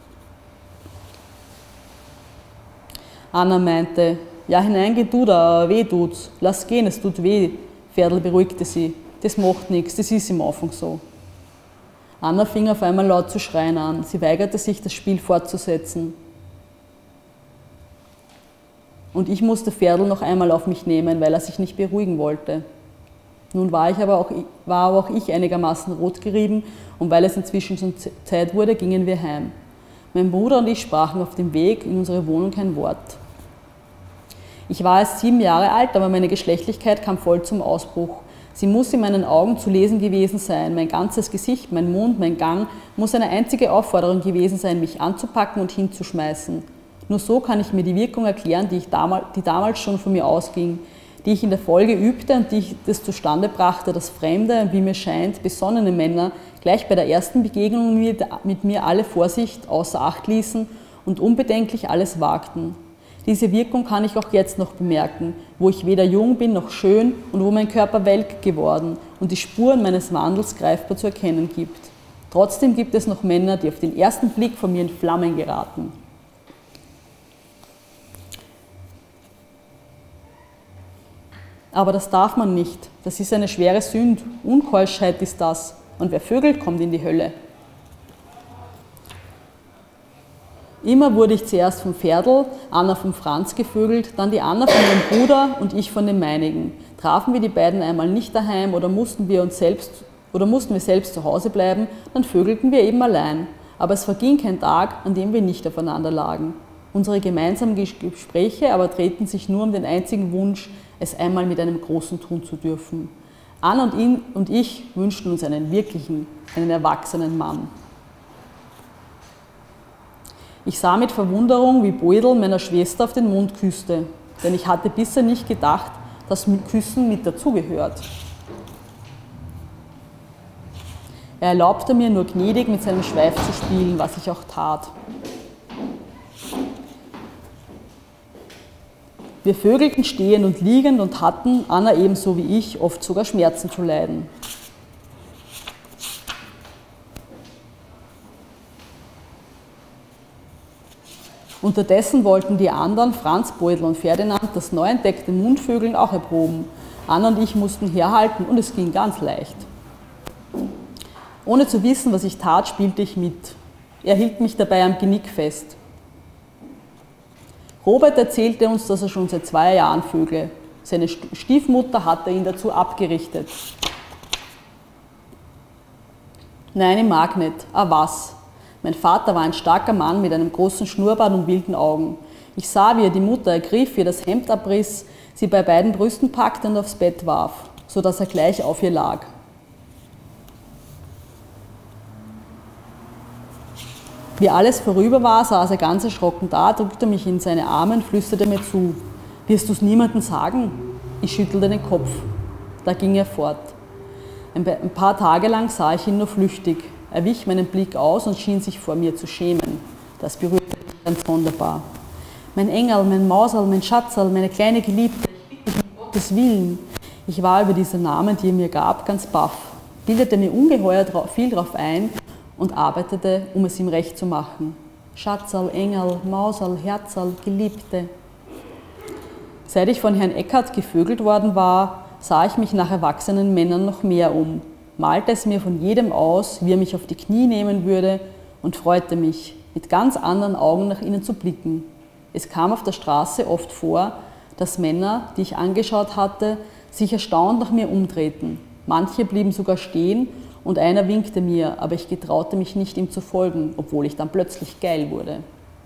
Anna meinte, ja, hineingeh du da, weh tut's, lass gehen, es tut weh. Ferdl beruhigte sie, das macht nichts, das ist im Anfang so. Anna fing auf einmal laut zu schreien an, sie weigerte sich, das Spiel fortzusetzen. Und ich musste Ferdl noch einmal auf mich nehmen, weil er sich nicht beruhigen wollte. Nun war aber auch ich einigermaßen rot gerieben und weil es inzwischen schon Zeit wurde, gingen wir heim. Mein Bruder und ich sprachen auf dem Weg in unsere Wohnung kein Wort. Ich war erst 7 Jahre alt, aber meine Geschlechtlichkeit kam voll zum Ausbruch. Sie muss in meinen Augen zu lesen gewesen sein. Mein ganzes Gesicht, mein Mund, mein Gang muss eine einzige Aufforderung gewesen sein, mich anzupacken und hinzuschmeißen. Nur so kann ich mir die Wirkung erklären, die damals schon von mir ausging, die ich in der Folge übte und die das zustande brachte, dass fremde, wie mir scheint, besonnene Männer gleich bei der ersten Begegnung mit mir alle Vorsicht außer Acht ließen und unbedenklich alles wagten. Diese Wirkung kann ich auch jetzt noch bemerken, wo ich weder jung bin noch schön und wo mein Körper welk geworden und die Spuren meines Wandels greifbar zu erkennen gibt. Trotzdem gibt es noch Männer, die auf den ersten Blick von mir in Flammen geraten. Aber das darf man nicht. Das ist eine schwere Sünde. Unkeuschheit ist das. Und wer vögelt, kommt in die Hölle. Immer wurde ich zuerst vom Ferdl, Anna vom Franz gevögelt, dann die Anna von ihrem Bruder und ich von dem meinigen. Trafen wir die beiden einmal nicht daheim oder mussten wir selbst zu Hause bleiben, dann vögelten wir eben allein. Aber es verging kein Tag, an dem wir nicht aufeinander lagen. Unsere gemeinsamen Gespräche aber drehten sich nur um den einzigen Wunsch, es einmal mit einem Großen tun zu dürfen. Anna und ich wünschten uns einen wirklichen, einen erwachsenen Mann. Ich sah mit Verwunderung, wie Boedel meiner Schwester auf den Mund küsste, denn ich hatte bisher nicht gedacht, dass Küssen mit dazugehört. Er erlaubte mir nur gnädig mit seinem Schweif zu spielen, was ich auch tat. Wir vögelten stehend und liegend und hatten, Anna ebenso wie ich, oft sogar Schmerzen zu leiden. Unterdessen wollten die anderen, Franz, Boedel und Ferdinand, das neu entdeckte Mundvögeln auch erproben. Anna und ich mussten herhalten und es ging ganz leicht. Ohne zu wissen, was ich tat, spielte ich mit. Er hielt mich dabei am Genick fest. Robert erzählte uns, dass er schon seit 2 Jahren vögle. Seine Stiefmutter hatte ihn dazu abgerichtet. Nein, ich mag nicht. Ah was? Mein Vater war ein starker Mann mit einem großen Schnurrbart und wilden Augen. Ich sah, wie er die Mutter ergriff, ihr das Hemd abriss, sie bei beiden Brüsten packte und aufs Bett warf, sodass er gleich auf ihr lag. Wie alles vorüber war, saß er ganz erschrocken da, drückte mich in seine Arme und flüsterte mir zu. Wirst du es niemandem sagen? Ich schüttelte den Kopf. Da ging er fort. Ein paar Tage lang sah ich ihn nur flüchtig. Er wich meinen Blick aus und schien sich vor mir zu schämen. Das berührte mich ganz sonderbar. Mein Engel, mein Mauserl, mein Schatzerl, meine kleine Geliebte, ich bitte dich um Gottes Willen. Ich war über diese Namen, die er mir gab, ganz baff, bildete mir ungeheuer viel darauf ein und arbeitete, um es ihm recht zu machen. Schatzerl, Engel, Mauserl, Herzerl, Geliebte. Seit ich von Herrn Eckert gevögelt worden war, sah ich mich nach erwachsenen Männern noch mehr um, malte es mir von jedem aus, wie er mich auf die Knie nehmen würde und freute mich, mit ganz anderen Augen nach ihnen zu blicken. Es kam auf der Straße oft vor, dass Männer, die ich angeschaut hatte, sich erstaunt nach mir umdrehten. Manche blieben sogar stehen und einer winkte mir, aber ich getraute mich nicht, ihm zu folgen, obwohl ich dann plötzlich geil wurde.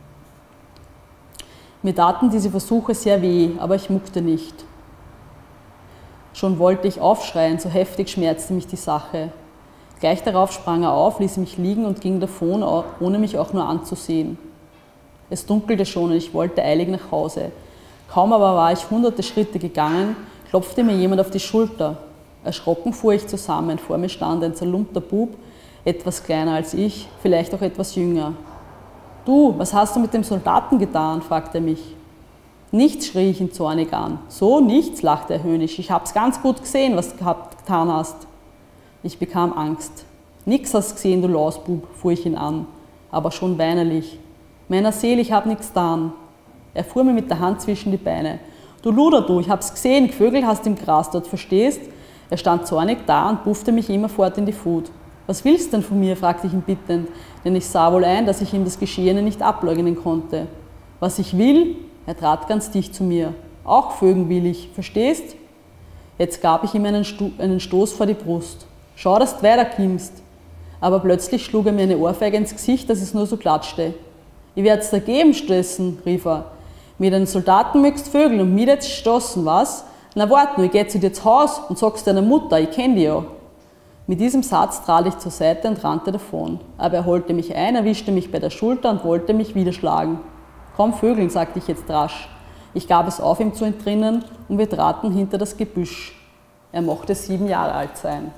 Mir taten diese Versuche sehr weh, aber ich muckte nicht. Schon wollte ich aufschreien, so heftig schmerzte mich die Sache. Gleich darauf sprang er auf, ließ mich liegen und ging davon, ohne mich auch nur anzusehen. Es dunkelte schon und ich wollte eilig nach Hause. Kaum aber war ich hunderte Schritte gegangen, klopfte mir jemand auf die Schulter. Erschrocken fuhr ich zusammen. Vor mir stand ein zerlumpter Bub, etwas kleiner als ich, vielleicht auch etwas jünger. »Du, was hast du mit dem Soldaten getan?« fragte er mich. »Nichts«, schrie ich ihn zornig an. »So, nichts«, lachte er höhnisch. »Ich hab's ganz gut gesehen, was du getan hast.« Ich bekam Angst. »Nix hast gesehen, du Lausbub«, fuhr ich ihn an, aber schon weinerlich. »Meiner Seele, ich hab nichts getan.« Er fuhr mir mit der Hand zwischen die Beine. »Du Luder, du, ich hab's gesehen, gevögelt hast im Gras dort, verstehst?« Er stand zornig da und puffte mich immerfort in die Fut. »Was willst du denn von mir?« fragte ich ihn bittend, denn ich sah wohl ein, dass ich ihm das Geschehene nicht ableugnen konnte. »Was ich will?« Er trat ganz dicht zu mir. »Auch vögeln will ich, verstehst?« Jetzt gab ich ihm einen Stoß vor die Brust. »Schau, dass du weiterkommst.« Aber plötzlich schlug er mir eine Ohrfeige ins Gesicht, dass es nur so klatschte. »Ich werd's dir geben, Stressen«, rief er. »Mit einem Soldaten möchtest vögeln und mich jetzt stoßen, was? Na wart nur, ich geh zu dir zu Haus und sag's deiner Mutter, ich kenn die ja.« Mit diesem Satz trat ich zur Seite und rannte davon. Aber er holte mich ein, erwischte mich bei der Schulter und wollte mich wieder schlagen. »Komm vögeln«, sagte ich jetzt rasch. Ich gab es auf, ihm zu entrinnen, und wir traten hinter das Gebüsch. Er mochte 7 Jahre alt sein.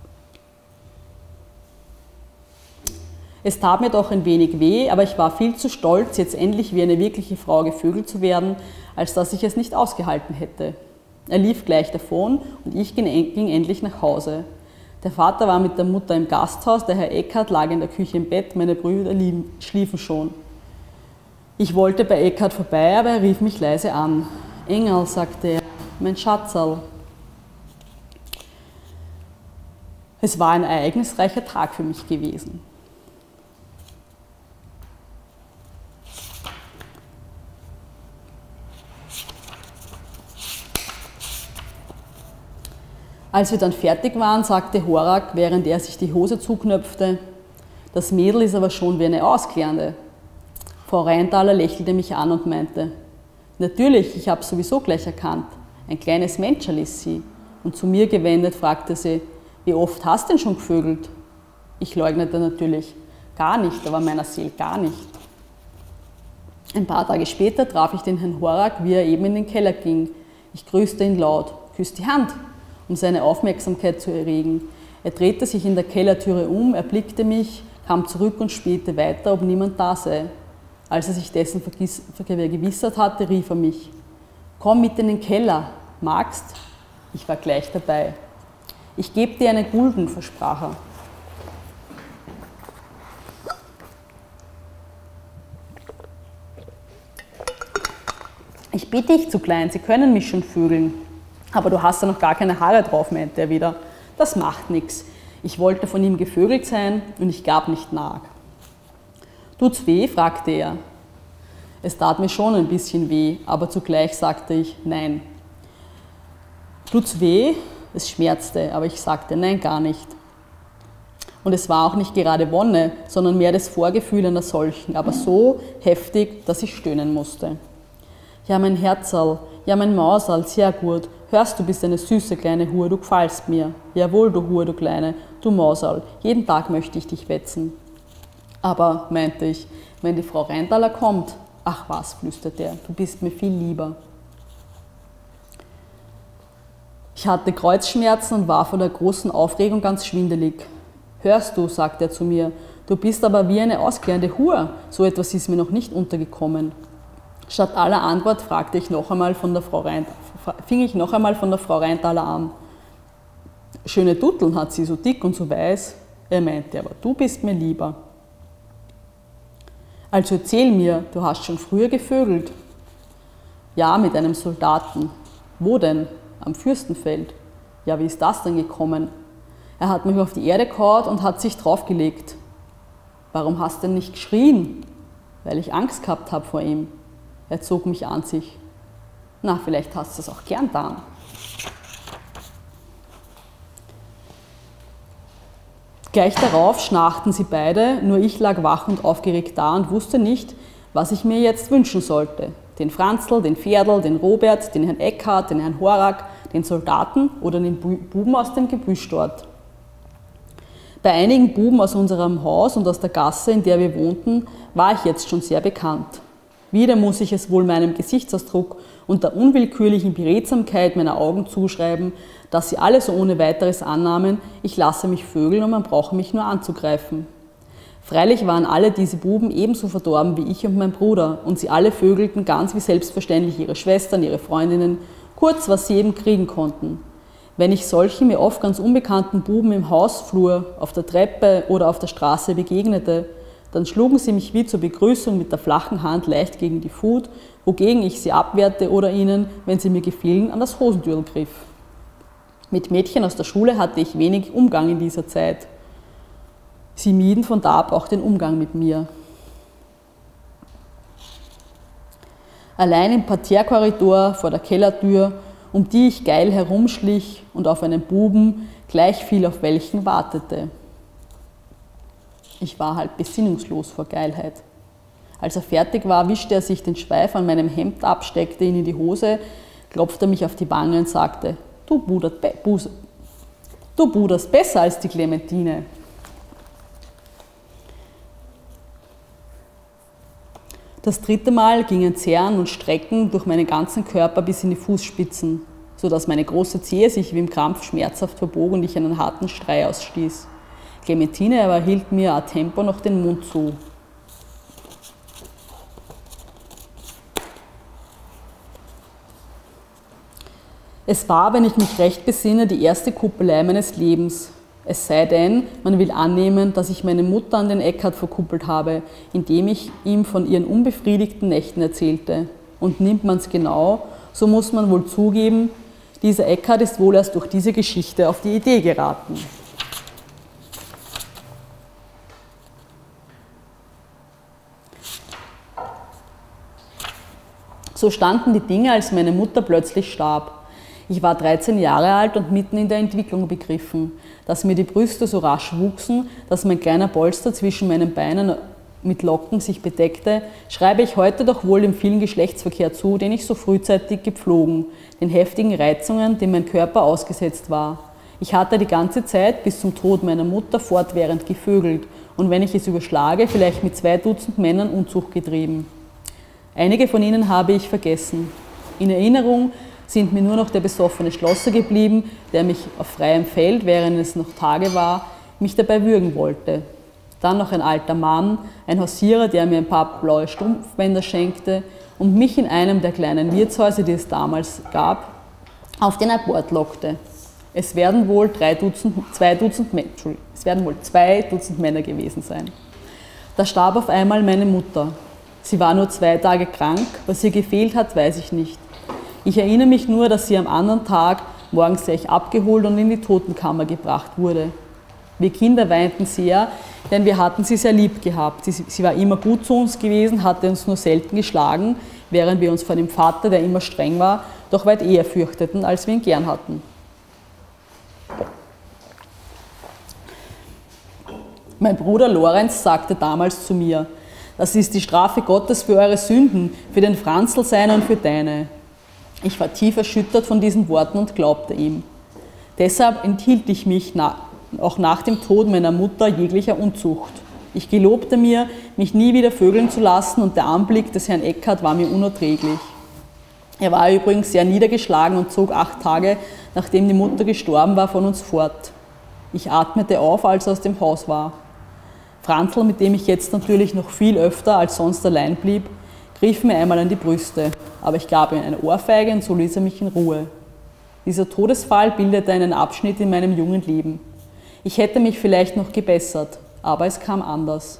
Es tat mir doch ein wenig weh, aber ich war viel zu stolz, jetzt endlich wie eine wirkliche Frau gevögelt zu werden, als dass ich es nicht ausgehalten hätte. Er lief gleich davon und ich ging endlich nach Hause. Der Vater war mit der Mutter im Gasthaus, der Herr Eckert lag in der Küche im Bett, meine Brüder schliefen schon. Ich wollte bei Eckert vorbei, aber er rief mich leise an. »Engel«, sagte er, »mein Schatzerl.« Es war ein ereignisreicher Tag für mich gewesen. Als wir dann fertig waren, sagte Horak, während er sich die Hose zuknöpfte: Das Mädel ist aber schon wie eine Ausklärende. Frau Rheintaler lächelte mich an und meinte: Natürlich, ich habe sowieso gleich erkannt. Ein kleines Menscherl ist sie. Und zu mir gewendet fragte sie: Wie oft hast du denn schon gevögelt? Ich leugnete natürlich: Gar nicht, aber meiner Seele gar nicht. Ein paar Tage später traf ich den Herrn Horak, wie er eben in den Keller ging. Ich grüßte ihn laut: Küss die Hand, um seine Aufmerksamkeit zu erregen. Er drehte sich in der Kellertüre um, erblickte mich, kam zurück und spähte weiter, ob niemand da sei. Als er sich dessen vergewissert hatte, rief er mich: Komm mit in den Keller, magst? Ich war gleich dabei. Ich gebe dir einen Gulden, versprach er. Ich bitte dich zu klein, sie können mich schon vögeln. Aber du hast ja noch gar keine Haare drauf, meinte er wieder. Das macht nichts. Ich wollte von ihm gevögelt sein und ich gab nicht nach. Tut's weh? Fragte er. Es tat mir schon ein bisschen weh, aber zugleich sagte ich nein. Tut's weh? Es schmerzte, aber ich sagte nein, gar nicht. Und es war auch nicht gerade Wonne, sondern mehr das Vorgefühl einer solchen, aber so heftig, dass ich stöhnen musste. Ja, mein Herzerl, ja, mein Mauserl, sehr gut. Hörst du, bist eine süße kleine Hure, du gefallst mir. Jawohl, du Hure, du Kleine, du Mauserl, jeden Tag möchte ich dich wetzen. Aber, meinte ich, wenn die Frau Rheintaler kommt, ach was, flüsterte er, du bist mir viel lieber. Ich hatte Kreuzschmerzen und war vor der großen Aufregung ganz schwindelig. Hörst du, sagte er zu mir, du bist aber wie eine ausklärende Hure, so etwas ist mir noch nicht untergekommen. Statt aller Antwort fing ich noch einmal von der Frau Rheintaler an. Schöne Dutteln hat sie, so dick und so weiß. Er meinte, aber du bist mir lieber. Also erzähl mir, du hast schon früher gevögelt. Ja, mit einem Soldaten. Wo denn? Am Fürstenfeld. Ja, wie ist das denn gekommen? Er hat mich auf die Erde gehauen und hat sich draufgelegt. Warum hast du denn nicht geschrien? Weil ich Angst gehabt habe vor ihm. Er zog mich an sich. Na, vielleicht hast du es auch gern getan. Gleich darauf schnarchten sie beide, nur ich lag wach und aufgeregt da und wusste nicht, was ich mir jetzt wünschen sollte. Den Franzl, den Ferdl, den Robert, den Herrn Eckhard, den Herrn Horak, den Soldaten oder den Buben aus dem Gebüsch dort. Bei einigen Buben aus unserem Haus und aus der Gasse, in der wir wohnten, war ich jetzt schon sehr bekannt. Wieder muss ich es wohl meinem Gesichtsausdruck und der unwillkürlichen Beredsamkeit meiner Augen zuschreiben, dass sie alle so ohne weiteres annahmen, ich lasse mich vögeln und man brauche mich nur anzugreifen. Freilich waren alle diese Buben ebenso verdorben wie ich und mein Bruder und sie alle vögelten ganz wie selbstverständlich ihre Schwestern, ihre Freundinnen, kurz was sie eben kriegen konnten. Wenn ich solchen mir oft ganz unbekannten Buben im Hausflur, auf der Treppe oder auf der Straße begegnete, dann schlugen sie mich wie zur Begrüßung mit der flachen Hand leicht gegen die Fut, wogegen ich sie abwehrte oder ihnen, wenn sie mir gefielen, an das Hosentürl griff. Mit Mädchen aus der Schule hatte ich wenig Umgang in dieser Zeit. Sie mieden von da ab auch den Umgang mit mir. Allein im Parterrekorridor vor der Kellertür, um die ich geil herumschlich und auf einen Buben gleich viel auf welchen wartete. Ich war halt besinnungslos vor Geilheit. Als er fertig war, wischte er sich den Schweif an meinem Hemd ab, steckte ihn in die Hose, klopfte mich auf die Wange und sagte, du buderst besser als die Clementine. Das dritte Mal gingen Zerren und Strecken durch meinen ganzen Körper bis in die Fußspitzen, sodass meine große Zehe sich wie im Krampf schmerzhaft verbog und ich einen harten Schrei ausstieß. Clementine aber hielt mir a tempo noch den Mund zu. Es war, wenn ich mich recht besinne, die erste Kuppelei meines Lebens. Es sei denn, man will annehmen, dass ich meine Mutter an den Eckhard verkuppelt habe, indem ich ihm von ihren unbefriedigten Nächten erzählte. Und nimmt man es genau, so muss man wohl zugeben, dieser Eckhard ist wohl erst durch diese Geschichte auf die Idee geraten. So standen die Dinge, als meine Mutter plötzlich starb. Ich war 13 Jahre alt und mitten in der Entwicklung begriffen, dass mir die Brüste so rasch wuchsen, dass mein kleiner Polster zwischen meinen Beinen mit Locken sich bedeckte, schreibe ich heute doch wohl dem vielen Geschlechtsverkehr zu, den ich so frühzeitig gepflogen, den heftigen Reizungen, denen mein Körper ausgesetzt war. Ich hatte die ganze Zeit bis zum Tod meiner Mutter fortwährend gevögelt und wenn ich es überschlage, vielleicht mit 2 Dutzend Männern Unzucht getrieben. Einige von ihnen habe ich vergessen. In Erinnerung sind mir nur noch der besoffene Schlosser geblieben, der mich auf freiem Feld, während es noch Tage war, mich dabei würgen wollte. Dann noch ein alter Mann, ein Hausierer, der mir ein paar blaue Strumpfbänder schenkte und mich in einem der kleinen Wirtshäuser, die es damals gab, auf den Abort lockte. Es werden wohl 2 Dutzend Männer gewesen sein. Da starb auf einmal meine Mutter. Sie war nur 2 Tage krank, was ihr gefehlt hat, weiß ich nicht. Ich erinnere mich nur, dass sie am anderen Tag morgens gleich abgeholt und in die Totenkammer gebracht wurde. Wir Kinder weinten sehr, denn wir hatten sie sehr lieb gehabt. Sie war immer gut zu uns gewesen, hatte uns nur selten geschlagen, während wir uns vor dem Vater, der immer streng war, doch weit eher fürchteten, als wir ihn gern hatten. Mein Bruder Lorenz sagte damals zu mir: Das ist die Strafe Gottes für eure Sünden, für den Franzl seine und für deine. Ich war tief erschüttert von diesen Worten und glaubte ihm. Deshalb enthielt ich mich auch nach dem Tod meiner Mutter jeglicher Unzucht. Ich gelobte mir, mich nie wieder vögeln zu lassen und der Anblick des Herrn Eckhardt war mir unerträglich. Er war übrigens sehr niedergeschlagen und zog 8 Tage, nachdem die Mutter gestorben war, von uns fort. Ich atmete auf, als er aus dem Haus war. Franzl, mit dem ich jetzt natürlich noch viel öfter als sonst allein blieb, griff mir einmal an die Brüste, aber ich gab ihm eine Ohrfeige und so ließ er mich in Ruhe. Dieser Todesfall bildete einen Abschnitt in meinem jungen Leben. Ich hätte mich vielleicht noch gebessert, aber es kam anders.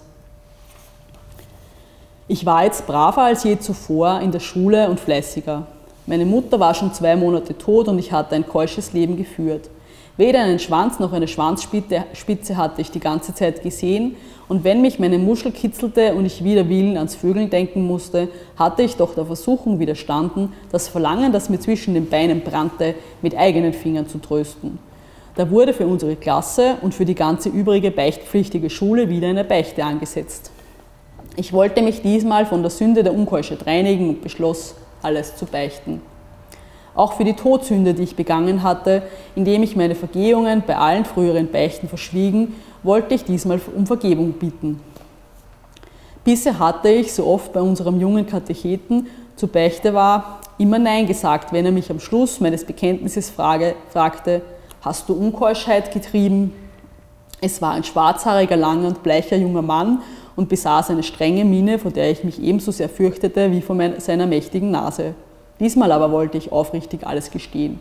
Ich war jetzt braver als je zuvor in der Schule und fleißiger. Meine Mutter war schon 2 Monate tot und ich hatte ein keusches Leben geführt. Weder einen Schwanz noch eine Schwanzspitze hatte ich die ganze Zeit gesehen und wenn mich meine Muschel kitzelte und ich wider Willen ans Vögeln denken musste, hatte ich doch der Versuchung widerstanden, das Verlangen, das mir zwischen den Beinen brannte, mit eigenen Fingern zu trösten. Da wurde für unsere Klasse und für die ganze übrige beichtpflichtige Schule wieder eine Beichte angesetzt. Ich wollte mich diesmal von der Sünde der Unkeuschheit reinigen und beschloss, alles zu beichten. Auch für die Todsünde, die ich begangen hatte, indem ich meine Vergehungen bei allen früheren Beichten verschwiegen, wollte ich diesmal um Vergebung bitten. Bisher hatte ich, so oft bei unserem jungen Katecheten zur Beichte war, immer Nein gesagt, wenn er mich am Schluss meines Bekenntnisses fragte: Hast du Unkeuschheit getrieben? Es war ein schwarzhaariger, langer und bleicher junger Mann und besaß eine strenge Miene, vor der ich mich ebenso sehr fürchtete wie vor seiner mächtigen Nase. Diesmal aber wollte ich aufrichtig alles gestehen.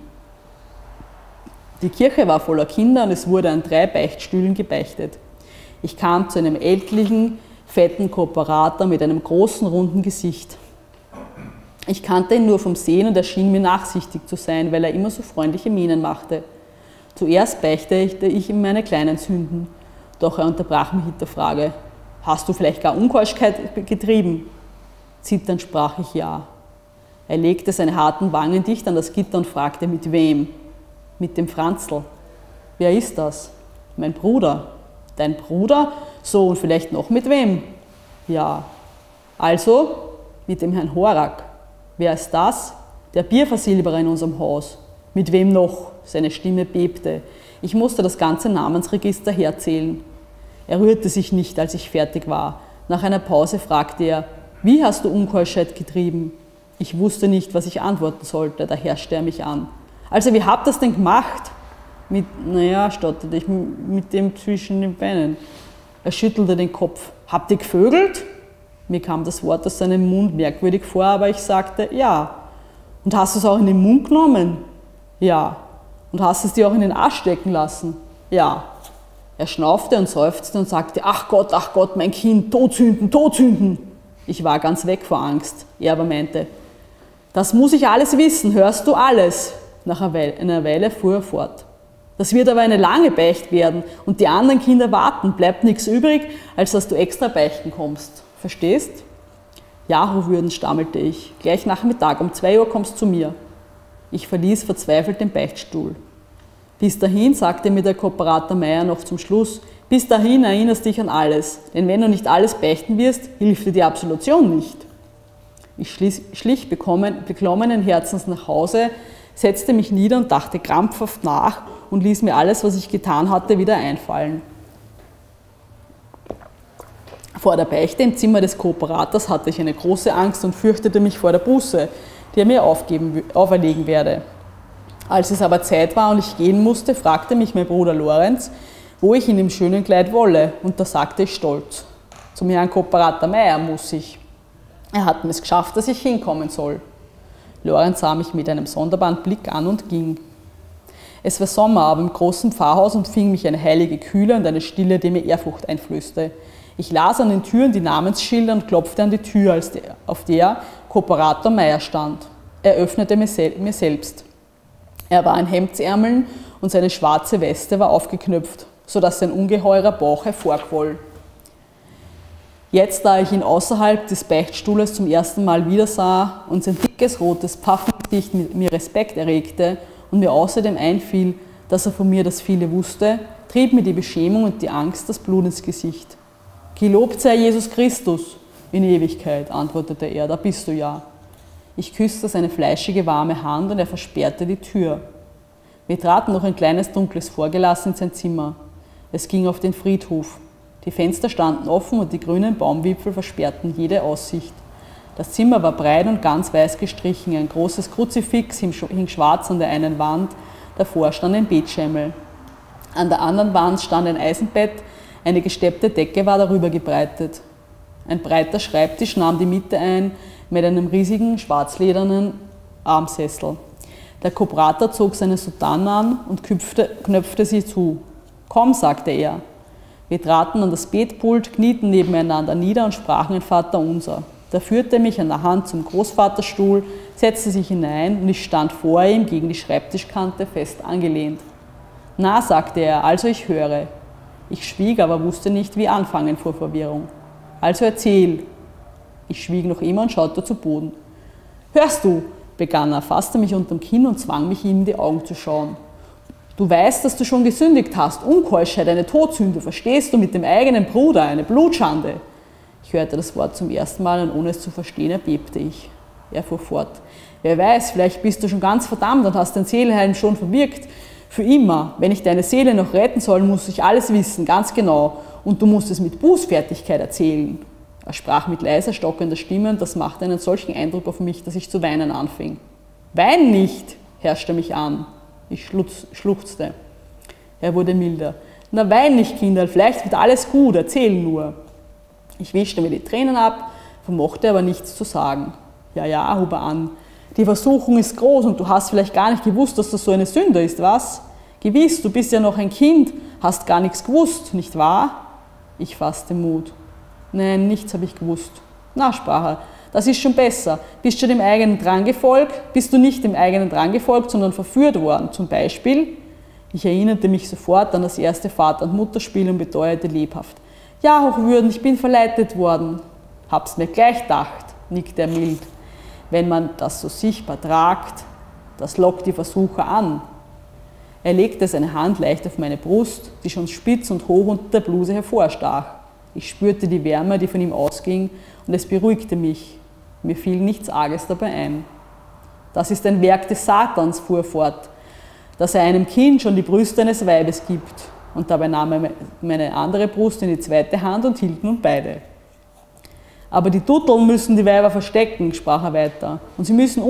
Die Kirche war voller Kinder und es wurde an 3 Beichtstühlen gebeichtet. Ich kam zu einem ältlichen, fetten Kooperator mit einem großen, runden Gesicht. Ich kannte ihn nur vom Sehen und er schien mir nachsichtig zu sein, weil er immer so freundliche Mienen machte. Zuerst beichtete ich ihm meine kleinen Sünden, doch er unterbrach mich mit der Frage: Hast du vielleicht gar Unkeuschheit getrieben? Zitternd sprach ich ja. Er legte seine harten Wangen dicht an das Gitter und fragte: Mit wem? Mit dem Franzl. Wer ist das? Mein Bruder. Dein Bruder? So, und vielleicht noch mit wem? Ja. Also, mit dem Herrn Horak. Wer ist das? Der Bierversilberer in unserem Haus. Mit wem noch? Seine Stimme bebte. Ich musste das ganze Namensregister herzählen. Er rührte sich nicht, als ich fertig war. Nach einer Pause fragte er: Wie hast du Unkeuschheit getrieben? Ich wusste nicht, was ich antworten sollte, da herrschte er mich an. Also, wie habt ihr das denn gemacht? Stotterte ich, mit dem zwischen den Beinen. Er schüttelte den Kopf. Habt ihr gevögelt? Mir kam das Wort aus seinem Mund merkwürdig vor, aber ich sagte: Ja. Und hast du es auch in den Mund genommen? Ja. Und hast es dir auch in den Arsch stecken lassen? Ja. Er schnaufte und seufzte und sagte: Ach Gott, mein Kind, Todsünden, Todsünden. Ich war ganz weg vor Angst. Er aber meinte: Das muss ich alles wissen, hörst du alles? Nach einer Weile fuhr er fort. Das wird aber eine lange Beicht werden und die anderen Kinder warten, bleibt nichts übrig, als dass du extra beichten kommst. Verstehst? Ja, Hochwürden, stammelte ich. Gleich Nachmittag, um 2 Uhr kommst zu mir. Ich verließ verzweifelt den Beichtstuhl. Bis dahin, sagte mir der Kooperator Meier noch zum Schluss, bis dahin erinnerst dich an alles, denn wenn du nicht alles beichten wirst, hilft dir die Absolution nicht. Ich schlich beklommenen Herzens nach Hause, setzte mich nieder und dachte krampfhaft nach und ließ mir alles, was ich getan hatte, wieder einfallen. Vor der Beichte im Zimmer des Kooperators hatte ich eine große Angst und fürchtete mich vor der Buße, die er mir auferlegen werde. Als es aber Zeit war und ich gehen musste, fragte mich mein Bruder Lorenz, wo ich in dem schönen Kleid wolle, und da sagte ich stolz: Zum Herrn Kooperator Meier muss ich. Er hat mir es geschafft, dass ich hinkommen soll. Lorenz sah mich mit einem sonderbaren Blick an und ging. Es war Sommer, aber im großen Pfarrhaus umfing mich eine heilige Kühle und eine Stille, die mir Ehrfurcht einflößte. Ich las an den Türen die Namensschilder und klopfte an die Tür, auf der Kooperator Meier stand. Er öffnete mir selbst. Er war in Hemdsärmeln und seine schwarze Weste war aufgeknöpft, sodass sein ungeheurer Bauch hervorquoll. Jetzt, da ich ihn außerhalb des Beichtstuhles zum ersten Mal wiedersah und sein dickes, rotes Paffengesicht mir Respekt erregte und mir außerdem einfiel, dass er von mir das viele wusste, trieb mir die Beschämung und die Angst das Blut ins Gesicht. Gelobt sei Jesus Christus in Ewigkeit, antwortete er, da bist du ja. Ich küsste seine fleischige, warme Hand und er versperrte die Tür. Wir traten noch ein kleines, dunkles Vorgelass in sein Zimmer. Es ging auf den Friedhof. Die Fenster standen offen und die grünen Baumwipfel versperrten jede Aussicht. Das Zimmer war breit und ganz weiß gestrichen. Ein großes Kruzifix hing schwarz an der einen Wand, davor stand ein Betschemmel. An der anderen Wand stand ein Eisenbett, eine gesteppte Decke war darüber gebreitet. Ein breiter Schreibtisch nahm die Mitte ein, mit einem riesigen schwarzledernen Armsessel. Der Kooperator zog seine Soutane an und knöpfte sie zu. Komm, sagte er. Wir traten an das Betpult, knieten nebeneinander nieder und sprachen ein Vaterunser. Da führte er mich an der Hand zum Großvaterstuhl, setzte sich hinein und ich stand vor ihm gegen die Schreibtischkante fest angelehnt. Na, sagte er, also ich höre. Ich schwieg, aber wusste nicht, wie anfangen vor Verwirrung. Also erzähl. Ich schwieg noch immer und schaute zu Boden. Hörst du, begann er, fasste mich unterm Kinn und zwang mich, ihm in die Augen zu schauen. Du weißt, dass du schon gesündigt hast, Unkeuschheit, eine Todsünde, verstehst du, mit dem eigenen Bruder, eine Blutschande. Ich hörte das Wort zum ersten Mal und ohne es zu verstehen, erbebte ich. Er fuhr fort. Wer weiß, vielleicht bist du schon ganz verdammt und hast dein Seelenheil schon verwirkt. Für immer. Wenn ich deine Seele noch retten soll, muss ich alles wissen, ganz genau. Und du musst es mit Bußfertigkeit erzählen. Er sprach mit leiser, stockender Stimme und das machte einen solchen Eindruck auf mich, dass ich zu weinen anfing. Wein nicht, herrschte mich an. Ich schluchzte. Er wurde milder. Na, wein nicht, Kinder, vielleicht wird alles gut, erzähl nur. Ich wischte mir die Tränen ab, vermochte aber nichts zu sagen. Ja, hub er an. Die Versuchung ist groß und du hast vielleicht gar nicht gewusst, dass das so eine Sünde ist, was? Gewiss, du bist ja noch ein Kind, hast gar nichts gewusst, nicht wahr? Ich fasste Mut. Nein, nichts habe ich gewusst. Na, sprach er, das ist schon besser. Bist du dem eigenen Drang gefolgt? Bist du nicht dem eigenen Drang gefolgt, sondern verführt worden? Zum Beispiel? Ich erinnerte mich sofort an das erste Vater- und Mutterspiel und beteuerte lebhaft. Ja, Hochwürden, ich bin verleitet worden. Hab's mir gleich gedacht, nickte er mild. Wenn man das so sichtbar tragt, das lockt die Versucher an. Er legte seine Hand leicht auf meine Brust, die schon spitz und hoch unter der Bluse hervorstach. Ich spürte die Wärme, die von ihm ausging, und es beruhigte mich. Mir fiel nichts Arges dabei ein. Das ist ein Werk des Satans, fuhr er fort, dass er einem Kind schon die Brüste eines Weibes gibt. Und dabei nahm er meine andere Brust in die zweite Hand und hielt nun beide. Aber die Tutteln müssen die Weiber verstecken, sprach er weiter. Und sie müssen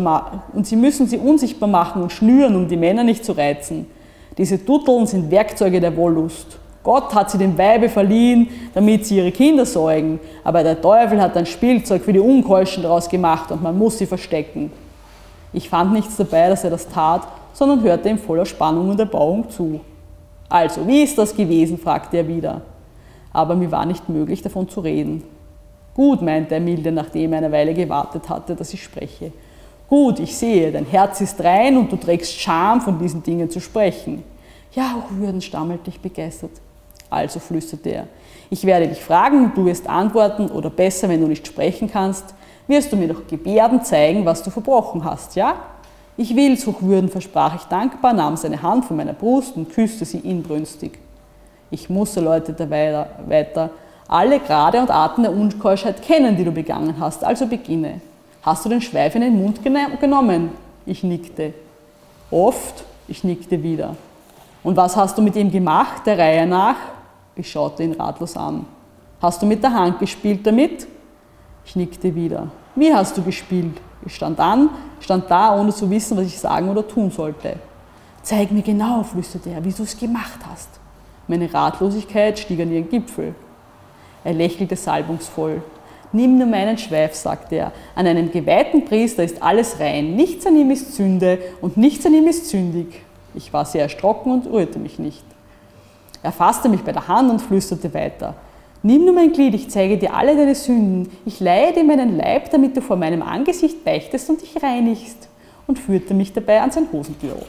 sie unsichtbar machen und schnüren, um die Männer nicht zu reizen. Diese Tutteln sind Werkzeuge der Wollust. Gott hat sie dem Weibe verliehen, damit sie ihre Kinder säugen. Aber der Teufel hat ein Spielzeug für die Unkeuschen daraus gemacht und man muss sie verstecken. Ich fand nichts dabei, dass er das tat, sondern hörte ihm voller Spannung und Erbauung zu. Also, wie ist das gewesen? Fragte er wieder. Aber mir war nicht möglich, davon zu reden. Gut, meinte er milde, nachdem er eine Weile gewartet hatte, dass ich spreche. Gut, ich sehe, dein Herz ist rein und du trägst Scham, von diesen Dingen zu sprechen. Ja, Hochwürden, stammelte ich begeistert. Also flüsterte er, ich werde dich fragen, du wirst antworten oder besser, wenn du nicht sprechen kannst, wirst du mir durch Gebärden zeigen, was du verbrochen hast, ja? Ich will's, Hochwürden, versprach ich dankbar, nahm seine Hand von meiner Brust und küsste sie inbrünstig. Ich muss, erläuterte er weiter, alle Grade und Arten der Unkeuschheit kennen, die du begangen hast, also beginne. Hast du den Schweif in den Mund genommen? Ich nickte. Oft? Ich nickte wieder. Und was hast du mit ihm gemacht, der Reihe nach? Ich schaute ihn ratlos an. Hast du mit der Hand gespielt damit? Ich nickte wieder. Wie hast du gespielt? Ich stand da, ohne zu wissen, was ich sagen oder tun sollte. Zeig mir genau, flüsterte er, wie du es gemacht hast. Meine Ratlosigkeit stieg an ihren Gipfel. Er lächelte salbungsvoll. Nimm nur meinen Schweif, sagte er. An einem geweihten Priester ist alles rein. Nichts an ihm ist Sünde und nichts an ihm ist sündig. Ich war sehr erschrocken und rührte mich nicht. Er fasste mich bei der Hand und flüsterte weiter. Nimm nur mein Glied, ich zeige dir alle deine Sünden. Ich leihe dir meinen Leib, damit du vor meinem Angesicht beichtest und dich reinigst. Und führte mich dabei an sein Hosentürl.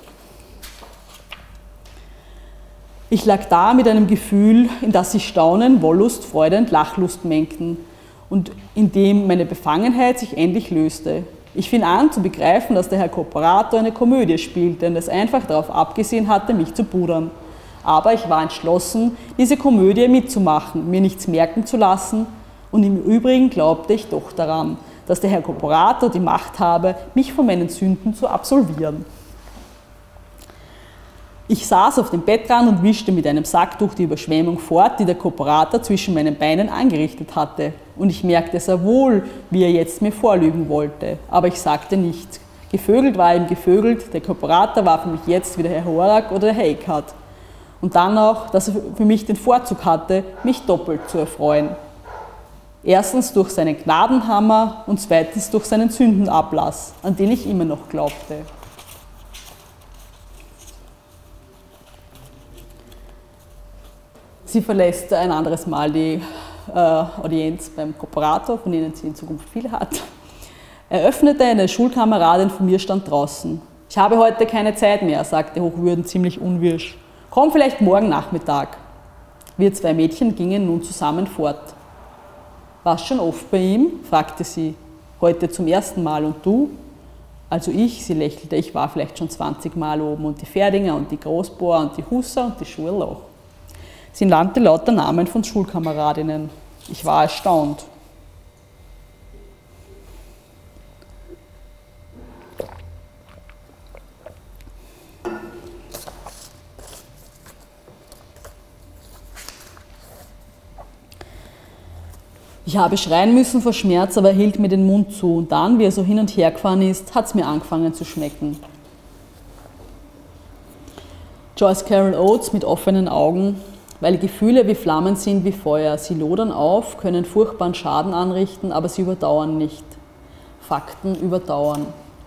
Ich lag da mit einem Gefühl, in das sich Staunen, Wollust, Freude und Lachlust mengten und in dem meine Befangenheit sich endlich löste. Ich fing an zu begreifen, dass der Herr Korporator eine Komödie spielte und es einfach darauf abgesehen hatte, mich zu pudern. Aber ich war entschlossen, diese Komödie mitzumachen, mir nichts merken zu lassen und im Übrigen glaubte ich doch daran, dass der Herr Korporator die Macht habe, mich von meinen Sünden zu absolvieren. Ich saß auf dem Bettrand und wischte mit einem Sacktuch die Überschwemmung fort, die der Korporator zwischen meinen Beinen angerichtet hatte. Und ich merkte sehr wohl, wie er jetzt mir vorlügen wollte. Aber ich sagte nichts. Gevögelt war ihm gevögelt, der Korporator war für mich jetzt wie der Herr Horak oder der Herr Eckhardt. Und dann auch, dass er für mich den Vorzug hatte, mich doppelt zu erfreuen. Erstens durch seinen Gnadenhammer und zweitens durch seinen Sündenablass, an den ich immer noch glaubte. Sie verlässt ein anderes Mal die Audienz beim Korporator, von denen sie in Zukunft viel hat. Er öffnete, eine Schulkameradin von mir stand draußen. Ich habe heute keine Zeit mehr, sagte Hochwürden ziemlich unwirsch. Komm vielleicht morgen Nachmittag. Wir zwei Mädchen gingen nun zusammen fort. Warst schon oft bei ihm? Fragte sie. Heute zum ersten Mal und du? Also ich, sie lächelte, ich war vielleicht schon 20 Mal oben und die Ferdinger und die Großbohr und die Husser und die Schurloch. Sie nannte lauter Namen von Schulkameradinnen. Ich war erstaunt. Ich habe schreien müssen vor Schmerz, aber er hielt mir den Mund zu. Und dann, wie er so hin und her gefahren ist, hat es mir angefangen zu schmecken. Joyce Carol Oates mit offenen Augen. Weil Gefühle wie Flammen sind wie Feuer. Sie lodern auf, können furchtbaren Schaden anrichten, aber sie überdauern nicht. Fakten überdauern.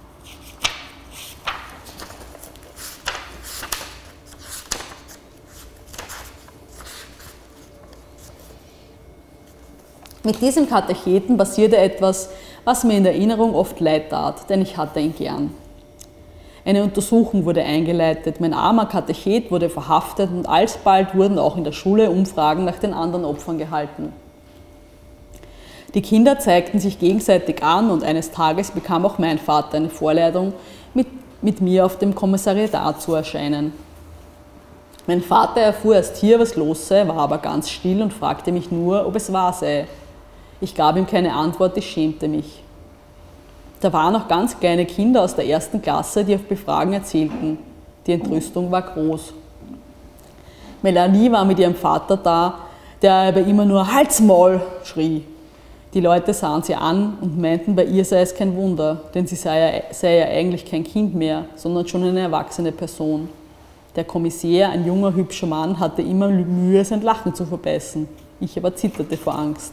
Mit diesem Katecheten passierte etwas, was mir in der Erinnerung oft leid tat, denn ich hatte ihn gern. Eine Untersuchung wurde eingeleitet, mein armer Katechet wurde verhaftet und alsbald wurden auch in der Schule Umfragen nach den anderen Opfern gehalten. Die Kinder zeigten sich gegenseitig an und eines Tages bekam auch mein Vater eine Vorladung, mit mir auf dem Kommissariat zu erscheinen. Mein Vater erfuhr erst hier, was los sei, war aber ganz still und fragte mich nur, ob es wahr sei. Ich gab ihm keine Antwort, ich schämte mich. Da waren noch ganz kleine Kinder aus der 1. Klasse, die auf Befragen erzählten. Die Entrüstung war groß. Melanie war mit ihrem Vater da, der aber immer nur »Halt's Maul« schrie. Die Leute sahen sie an und meinten, bei ihr sei es kein Wunder, denn sie sei ja eigentlich kein Kind mehr, sondern schon eine erwachsene Person. Der Kommissär, ein junger, hübscher Mann, hatte immer Mühe, sein Lachen zu verbeißen. Ich aber zitterte vor Angst.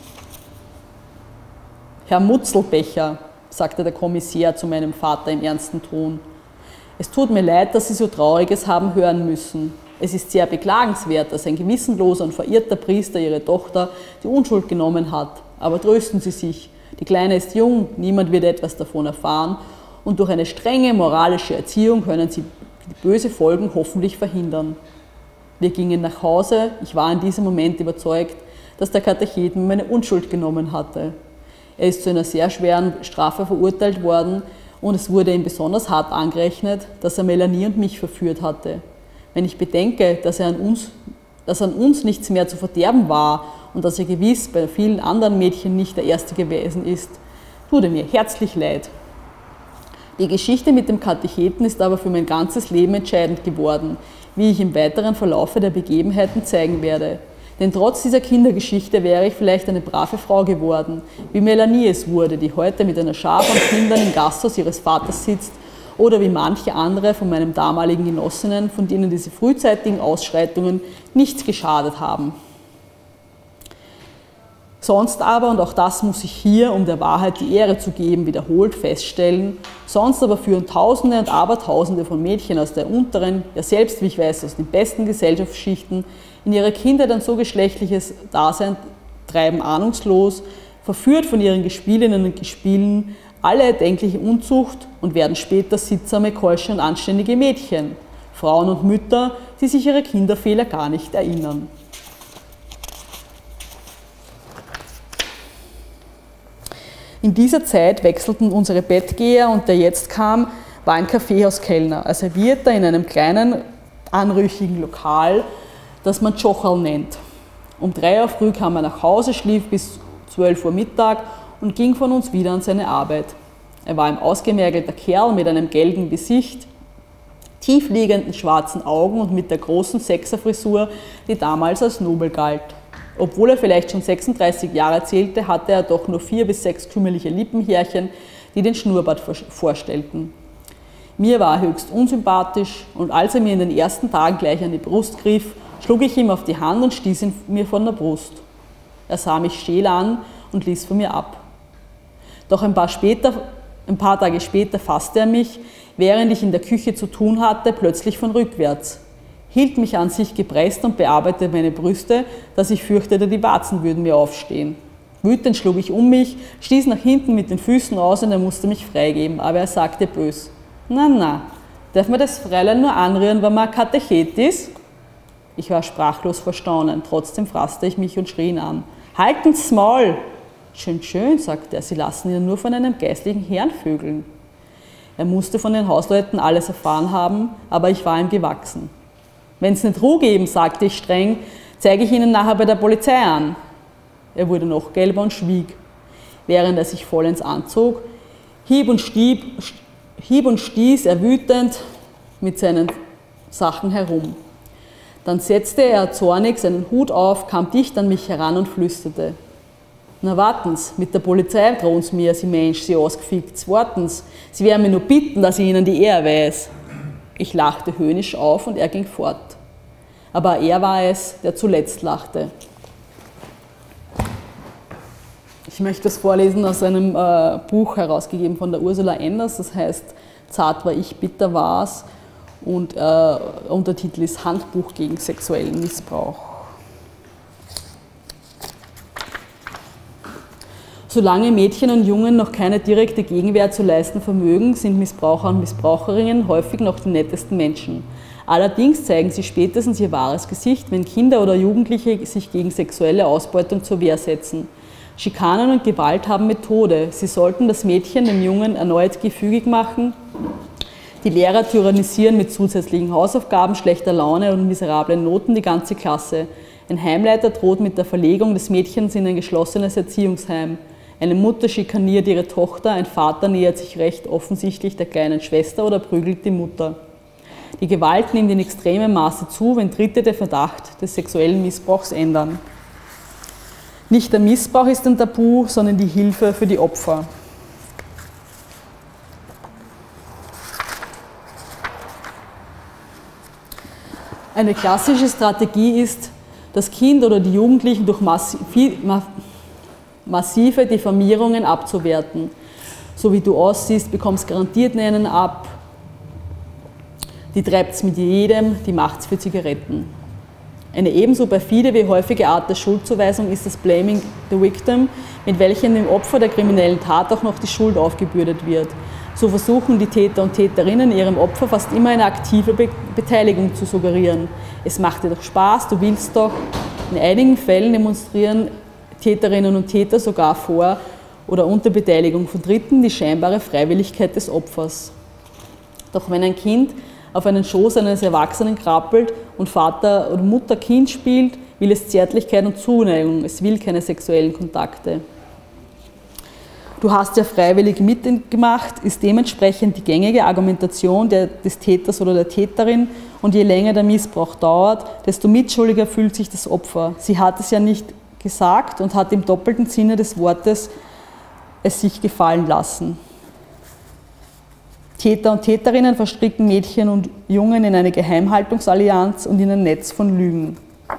»Herr Mutzelbecher«, sagte der Kommissär zu meinem Vater im ernsten Ton. »Es tut mir leid, dass Sie so Trauriges haben hören müssen. Es ist sehr beklagenswert, dass ein gewissenloser und verirrter Priester Ihre Tochter die Unschuld genommen hat. Aber trösten Sie sich, die Kleine ist jung, niemand wird etwas davon erfahren und durch eine strenge moralische Erziehung können Sie die bösen Folgen hoffentlich verhindern.« Wir gingen nach Hause. Ich war in diesem Moment überzeugt, dass der Katechet mir meine Unschuld genommen hatte. Er ist zu einer sehr schweren Strafe verurteilt worden und es wurde ihm besonders hart angerechnet, dass er Melanie und mich verführt hatte. Wenn ich bedenke, dass an uns nichts mehr zu verderben war und dass er gewiss bei vielen anderen Mädchen nicht der Erste gewesen ist, tut er mir herzlich leid. Die Geschichte mit dem Katecheten ist aber für mein ganzes Leben entscheidend geworden, wie ich im weiteren Verlaufe der Begebenheiten zeigen werde. Denn trotz dieser Kindergeschichte wäre ich vielleicht eine brave Frau geworden, wie Melanie es wurde, die heute mit einer Schar von Kindern im Gasthaus ihres Vaters sitzt, oder wie manche andere von meinen damaligen Genossinnen, von denen diese frühzeitigen Ausschreitungen nichts geschadet haben. Sonst aber, und auch das muss ich hier, um der Wahrheit die Ehre zu geben, wiederholt feststellen, sonst aber führen Tausende und Abertausende von Mädchen aus der unteren, ja selbst, wie ich weiß, aus den besten Gesellschaftsschichten, in ihrer Kindheit ein so geschlechtliches Dasein treiben ahnungslos, verführt von ihren Gespielinnen und Gespielen, alle erdenkliche Unzucht und werden später sittsame, keusche und anständige Mädchen, Frauen und Mütter, die sich ihrer Kinderfehler gar nicht erinnern. In dieser Zeit wechselten unsere Bettgeher und der jetzt kam, war ein Kaffeehauskellner, ein Servierter in einem kleinen, anrüchigen Lokal, das man Tschocherl nennt. Um 3 Uhr früh kam er nach Hause, schlief bis 12 Uhr Mittag und ging von uns wieder an seine Arbeit. Er war ein ausgemergelter Kerl mit einem gelben Gesicht, tiefliegenden schwarzen Augen und mit der großen Sechserfrisur, die damals als nobel galt. Obwohl er vielleicht schon 36 Jahre zählte, hatte er doch nur 4 bis 6 kümmerliche Lippenhärchen, die den Schnurrbart vorstellten. Mir war er höchst unsympathisch und als er mir in den ersten Tagen gleich an die Brust griff, schlug ich ihm auf die Hand und stieß ihn mir von der Brust. Er sah mich scheel an und ließ von mir ab. Doch ein paar Tage später fasste er mich, während ich in der Küche zu tun hatte, plötzlich von rückwärts, hielt mich an sich gepresst und bearbeitete meine Brüste, dass ich fürchtete, die Warzen würden mir aufstehen. Wütend schlug ich um mich, stieß nach hinten mit den Füßen aus und er musste mich freigeben, aber er sagte bös: Na, darf man das Fräulein nur anrühren, wenn man ein Katechet ist? Ich war sprachlos vor Staunen, trotzdem fasste ich mich und schrie ihn an: Halten's Maul! Schön, sagte er, Sie lassen ihn nur von einem geistlichen Herrn vögeln. Er musste von den Hausleuten alles erfahren haben, aber ich war ihm gewachsen. Wenn's nicht Ruhe geben, sagte ich streng, zeige ich Ihnen nachher bei der Polizei an. Er wurde noch gelber und schwieg, während er sich vollends anzog, hieb und stieß er wütend mit seinen Sachen herum. Dann setzte er zornig seinen Hut auf, kam dicht an mich heran und flüsterte: Na warten's, mit der Polizei drohen's mir, Sie Mensch, Sie ausgefickt's, warten's, Sie werden mir nur bitten, dass ich Ihnen die Ehre weiß. Ich lachte höhnisch auf und er ging fort. Aber er war es, der zuletzt lachte. Ich möchte das vorlesen aus einem Buch, herausgegeben von der Ursula Enders, das heißt Zart war ich, bitter war's, und Untertitel ist Handbuch gegen sexuellen Missbrauch. Solange Mädchen und Jungen noch keine direkte Gegenwehr zu leisten vermögen, sind Missbraucher und Missbraucherinnen häufig noch die nettesten Menschen. Allerdings zeigen sie spätestens ihr wahres Gesicht, wenn Kinder oder Jugendliche sich gegen sexuelle Ausbeutung zur Wehr setzen. Schikanen und Gewalt haben Methode. Sie sollten das Mädchen dem Jungen erneut gefügig machen. Die Lehrer tyrannisieren mit zusätzlichen Hausaufgaben, schlechter Laune und miserablen Noten die ganze Klasse. Ein Heimleiter droht mit der Verlegung des Mädchens in ein geschlossenes Erziehungsheim. Eine Mutter schikaniert ihre Tochter, ein Vater nähert sich recht offensichtlich der kleinen Schwester oder prügelt die Mutter. Die Gewalt nimmt in extremem Maße zu, wenn Dritte den Verdacht des sexuellen Missbrauchs ändern. Nicht der Missbrauch ist ein Tabu, sondern die Hilfe für die Opfer. Eine klassische Strategie ist, das Kind oder die Jugendlichen durch massive Diffamierungen abzuwerten. So wie du aussiehst, bekommst garantiert einen ab. Die treibt's mit jedem, die macht's für Zigaretten. Eine ebenso perfide wie häufige Art der Schuldzuweisung ist das Blaming the Victim, mit welchem dem Opfer der kriminellen Tat auch noch die Schuld aufgebürdet wird. So versuchen die Täter und Täterinnen ihrem Opfer fast immer eine aktive Beteiligung zu suggerieren. Es macht dir doch Spaß, du willst doch. In einigen Fällen demonstrieren Täterinnen und Täter sogar vor oder unter Beteiligung von Dritten die scheinbare Freiwilligkeit des Opfers. Doch wenn ein Kind auf einen Schoß eines Erwachsenen krabbelt und Vater oder Mutter Kind spielt, will es Zärtlichkeit und Zuneigung, es will keine sexuellen Kontakte. Du hast ja freiwillig mitgemacht, ist dementsprechend die gängige Argumentation des Täters oder der Täterin, und je länger der Missbrauch dauert, desto mitschuldiger fühlt sich das Opfer. Sie hat es ja nicht gesagt und hat im doppelten Sinne des Wortes es sich gefallen lassen. Täter und Täterinnen verstricken Mädchen und Jungen in eine Geheimhaltungsallianz und in ein Netz von Lügen.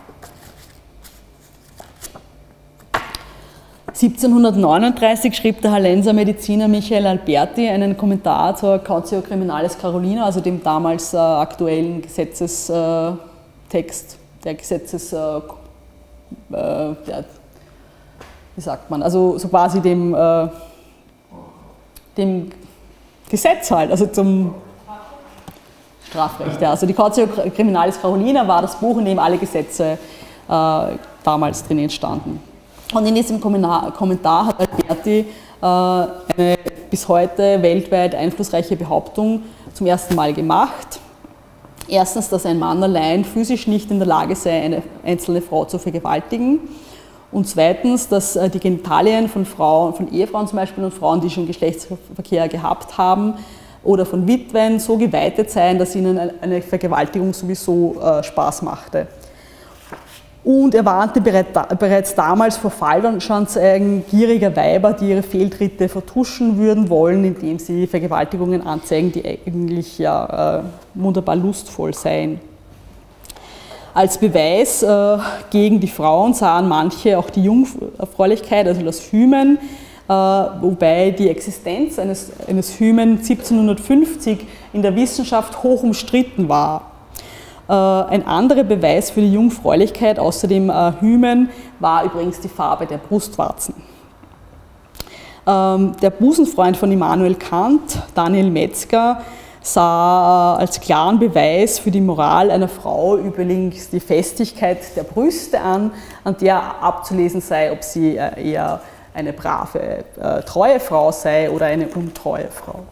1739 schrieb der Hallenser Mediziner Michael Alberti einen Kommentar zur Cautio Criminalis Carolina, also dem damals aktuellen Gesetzestext, der wie sagt man, also so quasi dem Gesetz halt, also zum Strafrecht. Ja. Also die Cautio Criminalis Carolina war das Buch, in dem alle Gesetze damals drin standen. Und in diesem Kommentar hat Alberti eine bis heute weltweit einflussreiche Behauptung zum ersten Mal gemacht. Erstens, dass ein Mann allein physisch nicht in der Lage sei, eine einzelne Frau zu vergewaltigen. Und zweitens, dass die Genitalien von Frauen, von Ehefrauen zum Beispiel und Frauen, die schon Geschlechtsverkehr gehabt haben, oder von Witwen so geweitet seien, dass ihnen eine Vergewaltigung sowieso Spaß machte. Und er warnte bereits damals vor Fallschanzeigen gieriger Weiber, die ihre Fehltritte vertuschen würden wollen, indem sie Vergewaltigungen anzeigen, die eigentlich ja wunderbar lustvoll seien. Als Beweis gegen die Frauen sahen manche auch die Jungfräulichkeit, also das Hymen, wobei die Existenz eines Hymen 1750 in der Wissenschaft hoch umstritten war. Ein anderer Beweis für die Jungfräulichkeit außer dem Hymen war übrigens die Farbe der Brustwarzen. Der Busenfreund von Immanuel Kant, Daniel Metzger, sah als klaren Beweis für die Moral einer Frau übrigens die Festigkeit der Brüste an der abzulesen sei, ob sie eher eine brave, treue Frau sei oder eine untreue Frau.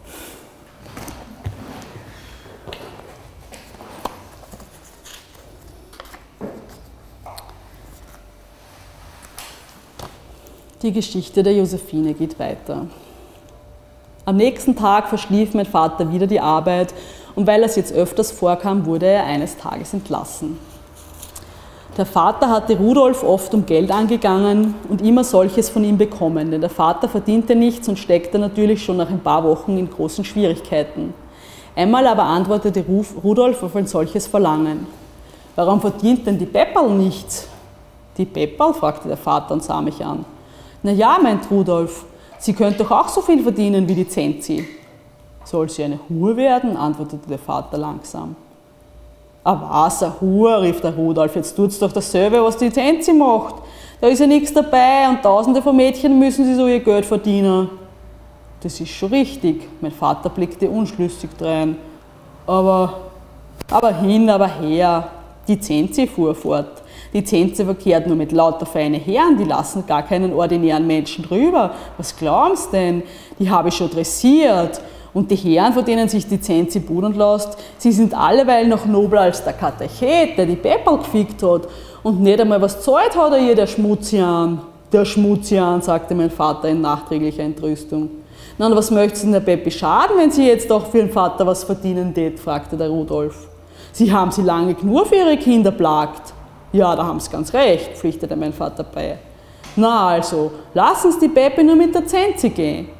Die Geschichte der Josephine geht weiter. Am nächsten Tag verschlief mein Vater wieder die Arbeit und weil es jetzt öfters vorkam, wurde er eines Tages entlassen. Der Vater hatte Rudolf oft um Geld angegangen und immer solches von ihm bekommen, denn der Vater verdiente nichts und steckte natürlich schon nach ein paar Wochen in großen Schwierigkeiten. Einmal aber antwortete Rudolf auf ein solches Verlangen. Warum verdient denn die Pepperl nichts? Die Pepperl? Fragte der Vater und sah mich an. Na ja, meint Rudolf, sie könnte doch auch so viel verdienen wie die Zenzi. Soll sie eine Hure werden? Antwortete der Vater langsam. Ah was, eine Hure, rief der Rudolf, jetzt tut's doch dasselbe, was die Zenzi macht. Da ist ja nichts dabei und tausende von Mädchen müssen sie so ihr Geld verdienen. Das ist schon richtig, mein Vater blickte unschlüssig drein. Aber hin, aber her, die Zenzi fuhr fort. Die Zenzi verkehrt nur mit lauter feine Herren, die lassen gar keinen ordinären Menschen drüber. Was glauben Sie denn? Die habe ich schon dressiert. Und die Herren, von denen sich die Zenzi budern lässt, sie sind alleweil noch nobler als der Katechet, der die Pepperl gefickt hat. Und nicht einmal was zahlt hat er ihr, der Schmutzian. Der Schmutzian, sagte mein Vater in nachträglicher Entrüstung. Na, und was möchte denn der Peppi schaden, wenn sie jetzt auch für den Vater was verdienen tät, fragte der Rudolf. Sie haben sie lange genug für ihre Kinder plagt. Ja, da haben Sie ganz recht, pflichtete mein Vater bei. Na also, lassen Sie die Peppi nur mit der Zenzi gehen.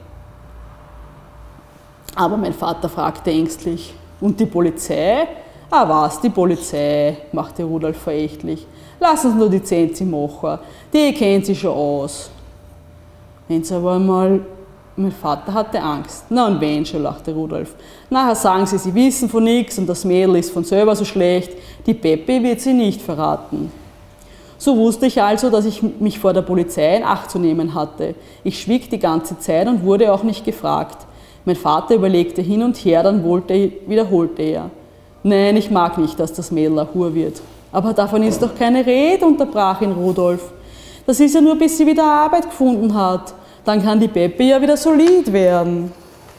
Aber mein Vater fragte ängstlich, und die Polizei? Ah was, die Polizei, machte Rudolf verächtlich. Lassen Sie nur die Zenzi machen, die kennt sie schon aus. Wenn Sie aber einmal... Mein Vater hatte Angst. Na und wenn schon, lachte Rudolf. Nachher sagen Sie wissen von nichts und das Mädel ist von selber so schlecht. Die Peppi wird Sie nicht verraten. So wusste ich also, dass ich mich vor der Polizei in Acht zu nehmen hatte. Ich schwieg die ganze Zeit und wurde auch nicht gefragt. Mein Vater überlegte hin und her, dann wiederholte er. Nein, ich mag nicht, dass das Mädel eine Hure wird. Aber davon ist doch keine Rede, unterbrach ihn Rudolf. Das ist ja nur, bis sie wieder Arbeit gefunden hat. Dann kann die Peppi ja wieder solid werden.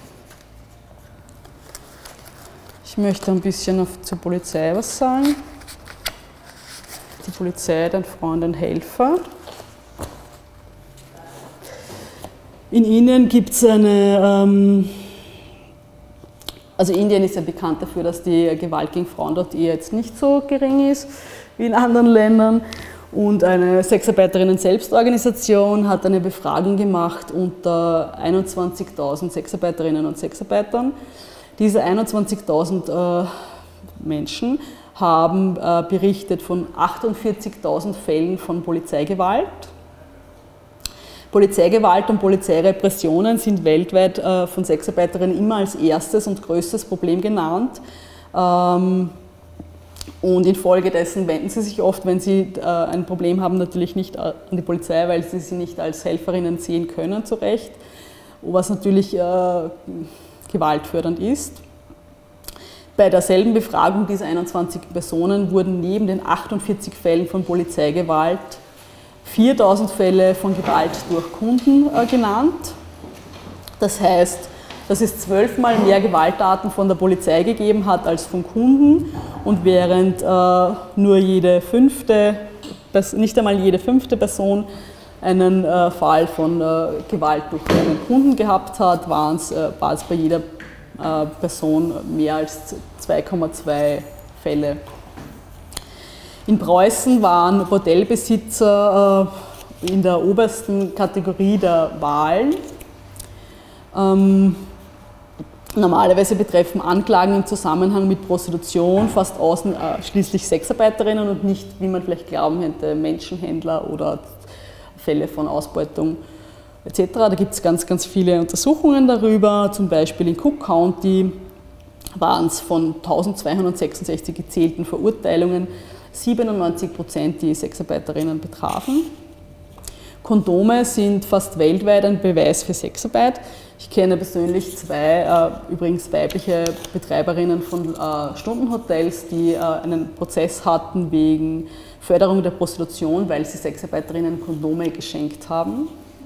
Ich möchte ein bisschen zur Polizei was sagen. Die Polizei hat ein Freund, ein Helfer. In Indien gibt es also Indien ist ja bekannt dafür, dass die Gewalt gegen Frauen dort eher jetzt nicht so gering ist wie in anderen Ländern. Und eine Sexarbeiterinnen-Selbstorganisation hat eine Befragung gemacht unter 21.000 Sexarbeiterinnen und Sexarbeitern. Diese 21.000 Menschen haben berichtet von 48.000 Fällen von Polizeigewalt. Polizeigewalt und Polizeirepressionen sind weltweit von Sexarbeiterinnen immer als erstes und größtes Problem genannt. Und infolgedessen wenden sie sich oft, wenn sie ein Problem haben, natürlich nicht an die Polizei, weil sie sie nicht als Helferinnen sehen können, zu Recht, was natürlich gewaltfördernd ist. Bei derselben Befragung dieser 21 Personen wurden neben den 48 Fällen von Polizeigewalt 4.000 Fälle von Gewalt durch Kunden genannt. Das heißt, dass es 12-mal mehr Gewalttaten von der Polizei gegeben hat als von Kunden, und während nur nicht einmal jede fünfte Person einen Fall von Gewalt durch einen Kunden gehabt hat, war es bei jeder Person mehr als 2,2 Fälle. In Preußen waren Bordellbesitzer in der obersten Kategorie der Wahlen. Normalerweise betreffen Anklagen im Zusammenhang mit Prostitution fast ausschließlich Sexarbeiterinnen und nicht, wie man vielleicht glauben könnte, Menschenhändler oder Fälle von Ausbeutung etc. Da gibt es ganz, ganz viele Untersuchungen darüber. Zum Beispiel in Cook County waren es von 1266 gezählten Verurteilungen 97%, die Sexarbeiterinnen betrafen. Kondome sind fast weltweit ein Beweis für Sexarbeit. Ich kenne persönlich zwei, übrigens weibliche Betreiberinnen von Stundenhotels, die einen Prozess hatten wegen Förderung der Prostitution, weil sie Sexarbeiterinnen Kondome geschenkt haben.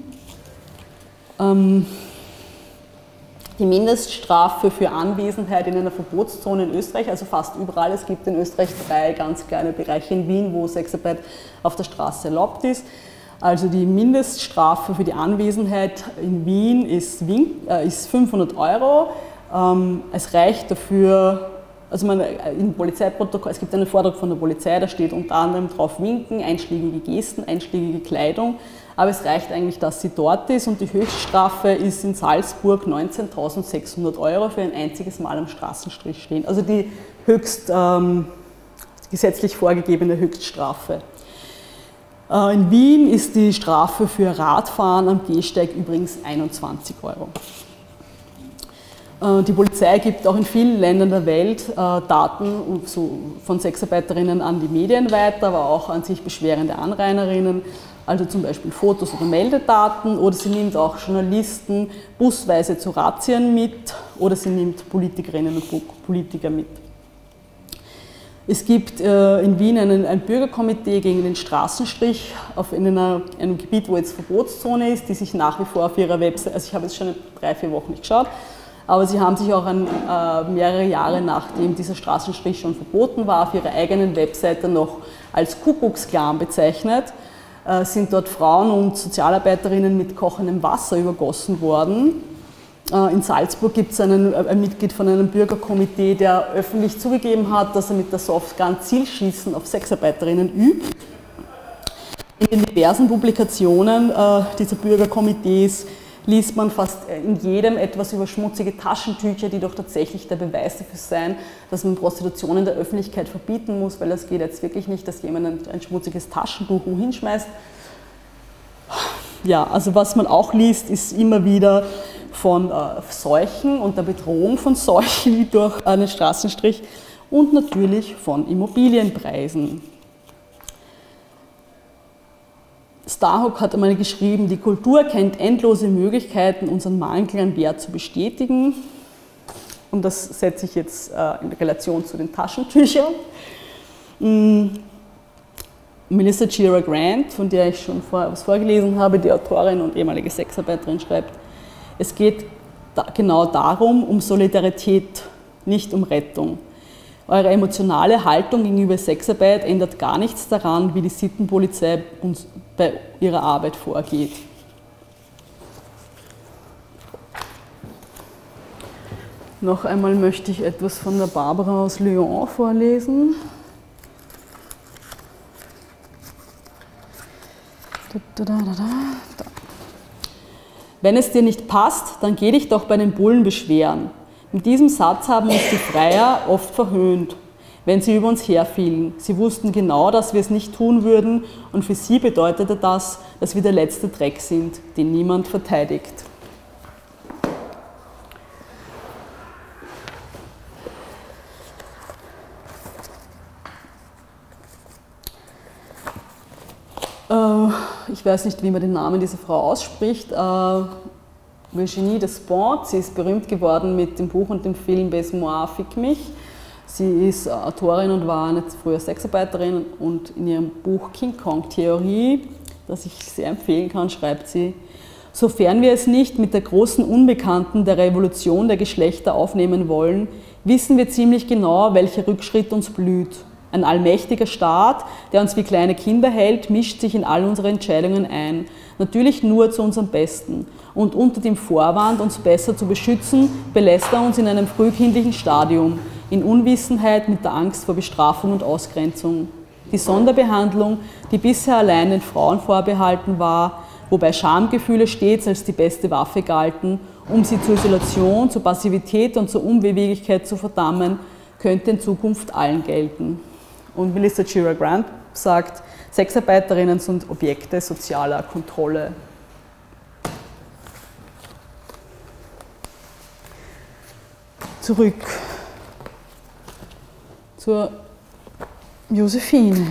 Die Mindeststrafe für Anwesenheit in einer Verbotszone in Österreich, also fast überall, es gibt in Österreich 3 ganz kleine Bereiche in Wien, wo Sexarbeit auf der Straße erlaubt ist. Also die Mindeststrafe für die Anwesenheit in Wien ist 500 €. Es reicht dafür, also im Polizeiprotokoll, es gibt eine Forderung von der Polizei, da steht unter anderem drauf Winken, einschlägige Gesten, einschlägige Kleidung, aber es reicht eigentlich, dass sie dort ist, und die Höchststrafe ist in Salzburg 19.600 € für ein einziges Mal am Straßenstrich stehen, also die gesetzlich vorgegebene Höchststrafe. In Wien ist die Strafe für Radfahren am Gehsteig übrigens 21 €. Die Polizei gibt auch in vielen Ländern der Welt Daten von Sexarbeiterinnen an die Medien weiter, aber auch an sich beschwerende Anrainerinnen, also zum Beispiel Fotos oder Meldedaten, oder sie nimmt auch Journalisten busweise zu Razzien mit, oder sie nimmt Politikerinnen und Politiker mit. Es gibt in Wien ein Bürgerkomitee gegen den Straßenstrich in einem Gebiet, wo jetzt Verbotszone ist, die sich nach wie vor auf ihrer Website, also ich habe jetzt schon 3-4 Wochen nicht geschaut, aber sie haben sich auch mehrere Jahre, nachdem dieser Straßenstrich schon verboten war, auf ihrer eigenen Webseite noch als Kuckucksklan bezeichnet. Sind dort Frauen und Sozialarbeiterinnen mit kochendem Wasser übergossen worden. In Salzburg gibt es ein Mitglied von einem Bürgerkomitee, der öffentlich zugegeben hat, dass er mit der Softgun Zielschießen auf Sexarbeiterinnen übt. In den diversen Publikationen dieser Bürgerkomitees liest man fast in jedem etwas über schmutzige Taschentücher, die doch tatsächlich der Beweis dafür seien, dass man Prostitution in der Öffentlichkeit verbieten muss, weil das geht jetzt wirklich nicht, dass jemand ein schmutziges Taschentuch hinschmeißt. Ja, also was man auch liest, ist immer wieder von Seuchen und der Bedrohung von Seuchen durch einen Straßenstrich und natürlich von Immobilienpreisen. Starhawk hat einmal geschrieben, die Kultur kennt endlose Möglichkeiten, unseren Mangel an Wert zu bestätigen. Und das setze ich jetzt in Relation zu den Taschentüchern. Melissa Gira Grant, von der ich schon vorher was vorgelesen habe, die Autorin und ehemalige Sexarbeiterin, schreibt, es geht genau darum, um Solidarität, nicht um Rettung. Eure emotionale Haltung gegenüber Sexarbeit ändert gar nichts daran, wie die Sittenpolizei uns bei ihrer Arbeit vorgeht. Noch einmal möchte ich etwas von der Barbara aus Lyon vorlesen. Wenn es dir nicht passt, dann geh dich doch bei den Bullen beschweren. Mit diesem Satz haben uns die Freier oft verhöhnt, wenn sie über uns herfielen. Sie wussten genau, dass wir es nicht tun würden, und für sie bedeutete das, dass wir der letzte Dreck sind, den niemand verteidigt. Ich weiß nicht, wie man den Namen dieser Frau ausspricht. Virginie Despentes, sie ist berühmt geworden mit dem Buch und dem Film Baise-moi, Fick mich. Sie ist Autorin und war eine frühe Sexarbeiterin, und in ihrem Buch King Kong Theorie, das ich sehr empfehlen kann, schreibt sie: Sofern wir es nicht mit der großen Unbekannten der Revolution der Geschlechter aufnehmen wollen, wissen wir ziemlich genau, welcher Rückschritt uns blüht. Ein allmächtiger Staat, der uns wie kleine Kinder hält, mischt sich in all unsere Entscheidungen ein. Natürlich nur zu unserem Besten. Und unter dem Vorwand, uns besser zu beschützen, belässt er uns in einem frühkindlichen Stadium, in Unwissenheit mit der Angst vor Bestrafung und Ausgrenzung. Die Sonderbehandlung, die bisher allein den Frauen vorbehalten war, wobei Schamgefühle stets als die beste Waffe galten, um sie zur Isolation, zur Passivität und zur Unbeweglichkeit zu verdammen, könnte in Zukunft allen gelten. Und Melissa Gira Grant sagt, Sexarbeiterinnen sind Objekte sozialer Kontrolle. Zurück zur Josephine.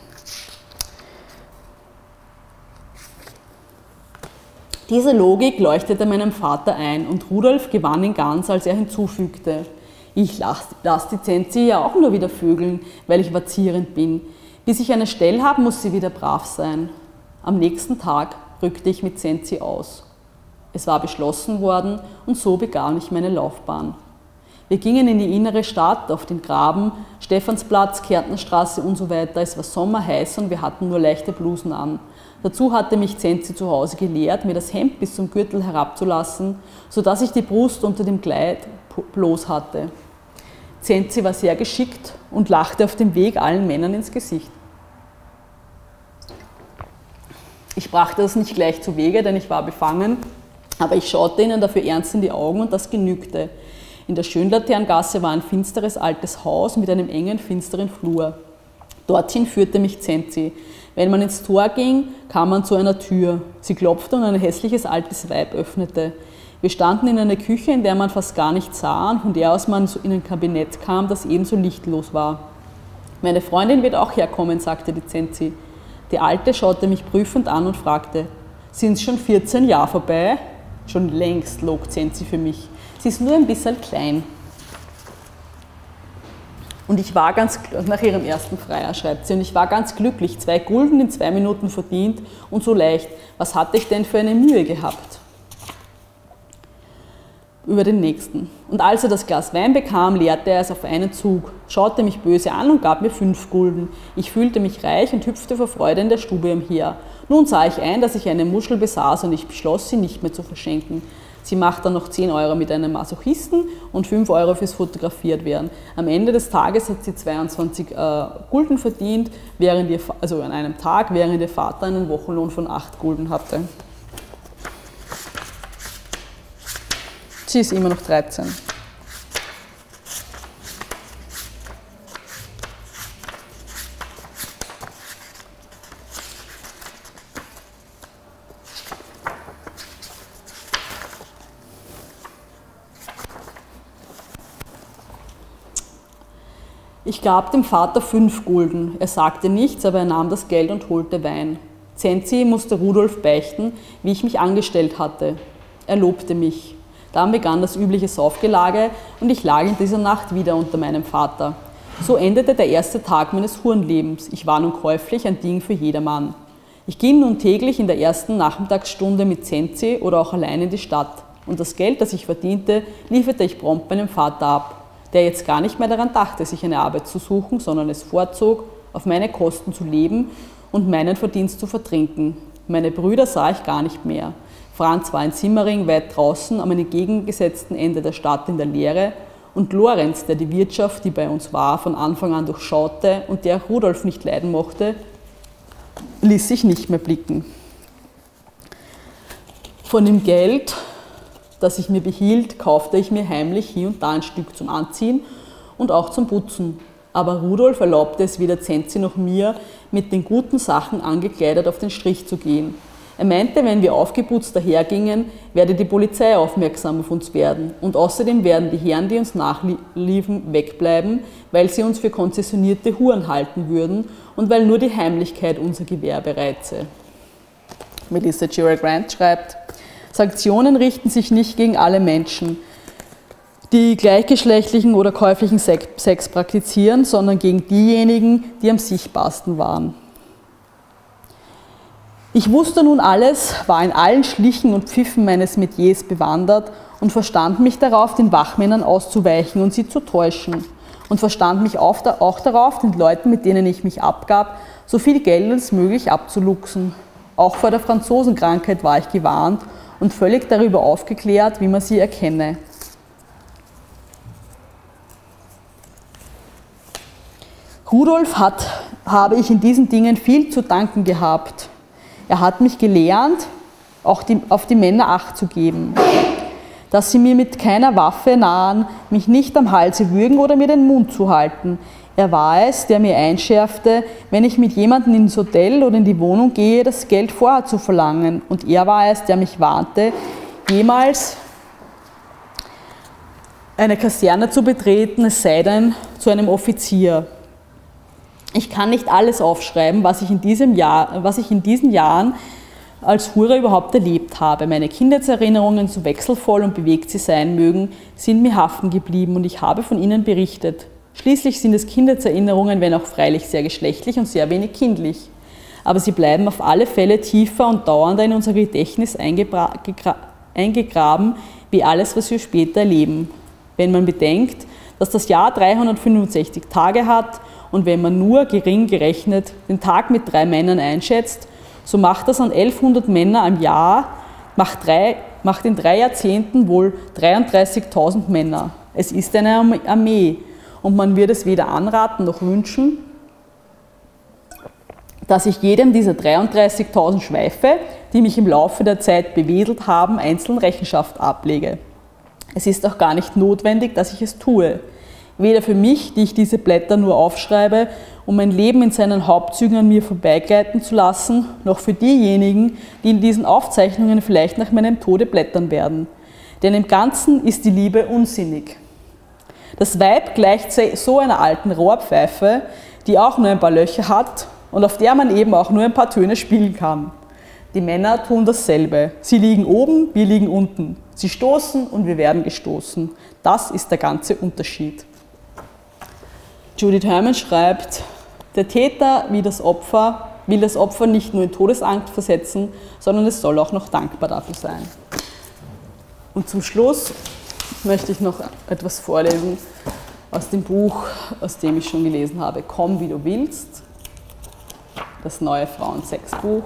Diese Logik leuchtete meinem Vater ein, und Rudolf gewann ihn ganz, als er hinzufügte: Ich lass die Zenzi ja auch nur wieder vögeln, weil ich vazierend bin. Bis ich eine Stelle habe, muss sie wieder brav sein. Am nächsten Tag rückte ich mit Zenzi aus. Es war beschlossen worden, und so begann ich meine Laufbahn. Wir gingen in die innere Stadt, auf den Graben, Stephansplatz, Kärntnerstraße und so weiter. Es war sommerheiß und wir hatten nur leichte Blusen an. Dazu hatte mich Zenzi zu Hause gelehrt, mir das Hemd bis zum Gürtel herabzulassen, sodass ich die Brust unter dem Kleid bloß hatte. Zenzi war sehr geschickt und lachte auf dem Weg allen Männern ins Gesicht. Ich brachte das nicht gleich zu Wege, denn ich war befangen, aber ich schaute ihnen dafür ernst in die Augen, und das genügte. In der Schönlaterngasse war ein finsteres altes Haus mit einem engen, finsteren Flur. Dorthin führte mich Zenzi. Wenn man ins Tor ging, kam man zu einer Tür. Sie klopfte und ein hässliches altes Weib öffnete. Wir standen in einer Küche, in der man fast gar nichts sah und von der aus man in ein Kabinett kam, das ebenso lichtlos war. Meine Freundin wird auch herkommen, sagte die Zenzi. Die Alte schaute mich prüfend an und fragte: Sind es schon 14 Jahre vorbei? Schon längst, log Zenzi für mich. Sie ist nur ein bisschen klein. Und ich war nach ihrem ersten Freier, schreibt sie, und ich war ganz glücklich, 2 Gulden in 2 Minuten verdient und so leicht. Was hatte ich denn für eine Mühe gehabt? Über den nächsten. Und als er das Glas Wein bekam, leerte er es auf einen Zug, schaute mich böse an und gab mir 5 Gulden. Ich fühlte mich reich und hüpfte vor Freude in der Stube umher. Nun sah ich ein, dass ich eine Muschel besaß, und ich beschloss, sie nicht mehr zu verschenken. Sie macht dann noch 10 Euro mit einem Masochisten und 5 Euro fürs Fotografiert werden. Am Ende des Tages hat sie 22 Gulden verdient, also an einem Tag, während ihr Vater einen Wochenlohn von 8 Gulden hatte. Sie ist immer noch 13. Ich gab dem Vater 5 Gulden. Er sagte nichts, aber er nahm das Geld und holte Wein. Zenzi musste Rudolf beichten, wie ich mich angestellt hatte. Er lobte mich. Dann begann das übliche Saufgelage und ich lag in dieser Nacht wieder unter meinem Vater. So endete der erste Tag meines Hurenlebens. Ich war nun käuflich, ein Ding für jedermann. Ich ging nun täglich in der ersten Nachmittagsstunde mit Zenzi oder auch allein in die Stadt. Und das Geld, das ich verdiente, lieferte ich prompt meinem Vater ab, der jetzt gar nicht mehr daran dachte, sich eine Arbeit zu suchen, sondern es vorzog, auf meine Kosten zu leben und meinen Verdienst zu vertrinken. Meine Brüder sah ich gar nicht mehr. Franz war in Simmering weit draußen am entgegengesetzten Ende der Stadt in der Lehre und Lorenz, der die Wirtschaft, die bei uns war, von Anfang an durchschaute und der Rudolf nicht leiden mochte, ließ sich nicht mehr blicken. Von dem Geld, das ich mir behielt, kaufte ich mir heimlich hier und da ein Stück zum Anziehen und auch zum Putzen. Aber Rudolf erlaubte es weder Zenzi noch mir, mit den guten Sachen angekleidet auf den Strich zu gehen. Er meinte, wenn wir aufgeputzt dahergingen, werde die Polizei aufmerksam auf uns werden. Und außerdem werden die Herren, die uns nachliefen, wegbleiben, weil sie uns für konzessionierte Huren halten würden und weil nur die Heimlichkeit unser Gewerbe reize. Melissa J. Grant schreibt, Sanktionen richten sich nicht gegen alle Menschen, die gleichgeschlechtlichen oder käuflichen Sex praktizieren, sondern gegen diejenigen, die am sichtbarsten waren. Ich wusste nun alles, war in allen Schlichen und Pfiffen meines Metiers bewandert und verstand mich darauf, den Wachmännern auszuweichen und sie zu täuschen. Und verstand mich auch darauf, den Leuten, mit denen ich mich abgab, so viel Geld als möglich abzuluxen. Auch vor der Franzosenkrankheit war ich gewarnt und völlig darüber aufgeklärt, wie man sie erkenne. Rudolf habe ich in diesen Dingen viel zu danken gehabt. Er hat mich gelernt, auch auf die Männer Acht zu geben, dass sie mir mit keiner Waffe nahen, mich nicht am Halse würgen oder mir den Mund zu halten. Er war es, der mir einschärfte, wenn ich mit jemandem ins Hotel oder in die Wohnung gehe, das Geld vorher zu verlangen. Und er war es, der mich warnte, jemals eine Kaserne zu betreten, es sei denn zu einem Offizier. Ich kann nicht alles aufschreiben, was ich in diesen Jahren als Hure überhaupt erlebt habe. Meine Kindheitserinnerungen, so wechselvoll und bewegt sie sein mögen, sind mir haften geblieben und ich habe von ihnen berichtet. Schließlich sind es Kindheitserinnerungen, wenn auch freilich sehr geschlechtlich und sehr wenig kindlich. Aber sie bleiben auf alle Fälle tiefer und dauernder in unser Gedächtnis eingegraben, wie alles, was wir später erleben. Wenn man bedenkt, dass das Jahr 365 Tage hat und wenn man nur gering gerechnet den Tag mit 3 Männern einschätzt, so macht das an 1100 Männer im Jahr, macht in 3 Jahrzehnten wohl 33.000 Männer. Es ist eine Armee und man wird es weder anraten noch wünschen, dass ich jedem dieser 33.000 Schweife, die mich im Laufe der Zeit bewedelt haben, einzeln Rechenschaft ablege. Es ist auch gar nicht notwendig, dass ich es tue. Weder für mich, die ich diese Blätter nur aufschreibe, um mein Leben in seinen Hauptzügen an mir vorbeigleiten zu lassen, noch für diejenigen, die in diesen Aufzeichnungen vielleicht nach meinem Tode blättern werden. Denn im Ganzen ist die Liebe unsinnig. Das Weib gleicht so einer alten Rohrpfeife, die auch nur ein paar Löcher hat und auf der man eben auch nur ein paar Töne spielen kann. Die Männer tun dasselbe. Sie liegen oben, wir liegen unten. Sie stoßen und wir werden gestoßen. Das ist der ganze Unterschied. Judith Herman schreibt, der Täter will das Opfer nicht nur in Todesangst versetzen, sondern es soll auch noch dankbar dafür sein. Und zum Schluss möchte ich noch etwas vorlesen aus dem Buch, aus dem ich schon gelesen habe, Komm, wie du willst, das neue Frauensexbuch.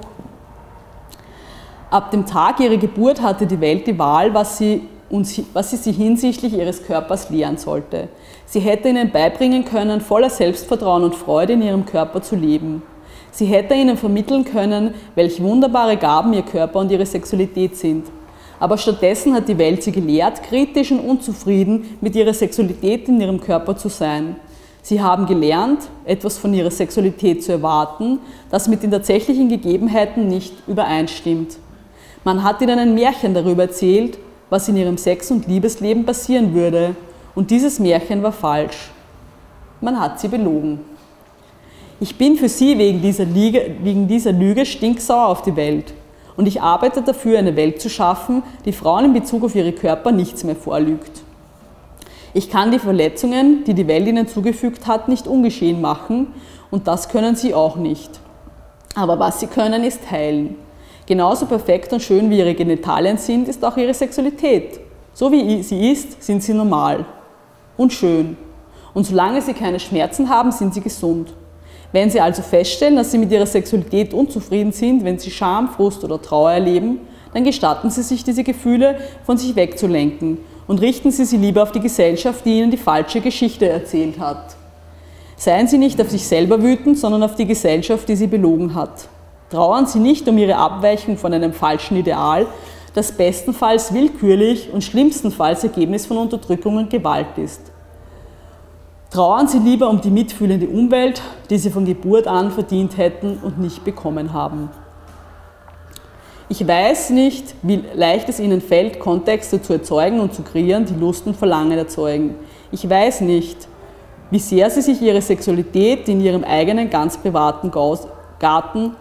Ab dem Tag ihrer Geburt hatte die Welt die Wahl, was sie hinsichtlich ihres Körpers lehren sollte. Sie hätte ihnen beibringen können, voller Selbstvertrauen und Freude in ihrem Körper zu leben. Sie hätte ihnen vermitteln können, welch wunderbare Gaben ihr Körper und ihre Sexualität sind. Aber stattdessen hat die Welt sie gelehrt, kritisch und unzufrieden mit ihrer Sexualität in ihrem Körper zu sein. Sie haben gelernt, etwas von ihrer Sexualität zu erwarten, das mit den tatsächlichen Gegebenheiten nicht übereinstimmt. Man hat ihnen ein Märchen darüber erzählt, was in ihrem Sex- und Liebesleben passieren würde. Und dieses Märchen war falsch. Man hat sie belogen. Ich bin für sie wegen dieser Lüge stinksauer auf die Welt. Und ich arbeite dafür, eine Welt zu schaffen, die Frauen in Bezug auf ihre Körper nichts mehr vorlügt. Ich kann die Verletzungen, die die Welt ihnen zugefügt hat, nicht ungeschehen machen und das können sie auch nicht. Aber was sie können, ist heilen. Genauso perfekt und schön wie ihre Genitalien sind, ist auch ihre Sexualität. So wie sie ist, sind sie normal und schön. Und solange sie keine Schmerzen haben, sind sie gesund. Wenn Sie also feststellen, dass Sie mit Ihrer Sexualität unzufrieden sind, wenn Sie Scham, Frust oder Trauer erleben, dann gestatten Sie sich, diese Gefühle von sich wegzulenken und richten Sie sie lieber auf die Gesellschaft, die Ihnen die falsche Geschichte erzählt hat. Seien Sie nicht auf sich selber wütend, sondern auf die Gesellschaft, die Sie belogen hat. Trauern Sie nicht um Ihre Abweichung von einem falschen Ideal, das bestenfalls willkürlich und schlimmstenfalls Ergebnis von Unterdrückung und Gewalt ist. Trauern Sie lieber um die mitfühlende Umwelt, die Sie von Geburt an verdient hätten und nicht bekommen haben. Ich weiß nicht, wie leicht es Ihnen fällt, Kontexte zu erzeugen und zu kreieren, die Lust und Verlangen erzeugen. Ich weiß nicht, wie sehr Sie sich Ihre Sexualität in Ihrem eigenen ganz privaten Garten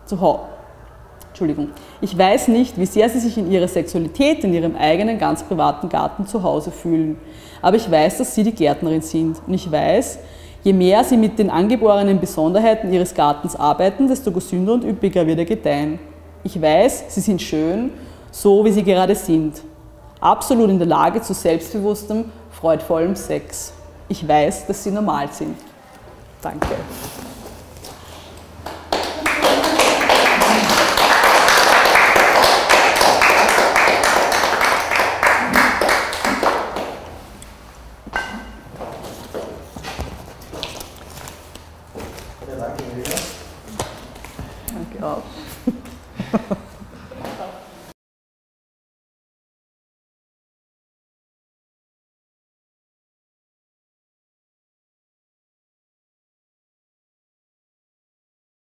Ich weiß nicht, wie sehr Sie sich in Ihrer Sexualität in Ihrem eigenen ganz privaten Garten zu Hause fühlen. Aber ich weiß, dass Sie die Gärtnerin sind. Und ich weiß, je mehr Sie mit den angeborenen Besonderheiten Ihres Gartens arbeiten, desto gesünder und üppiger wird er gedeihen. Ich weiß, Sie sind schön, so wie Sie gerade sind. Absolut in der Lage zu selbstbewusstem, freudvollem Sex. Ich weiß, dass Sie normal sind. Danke.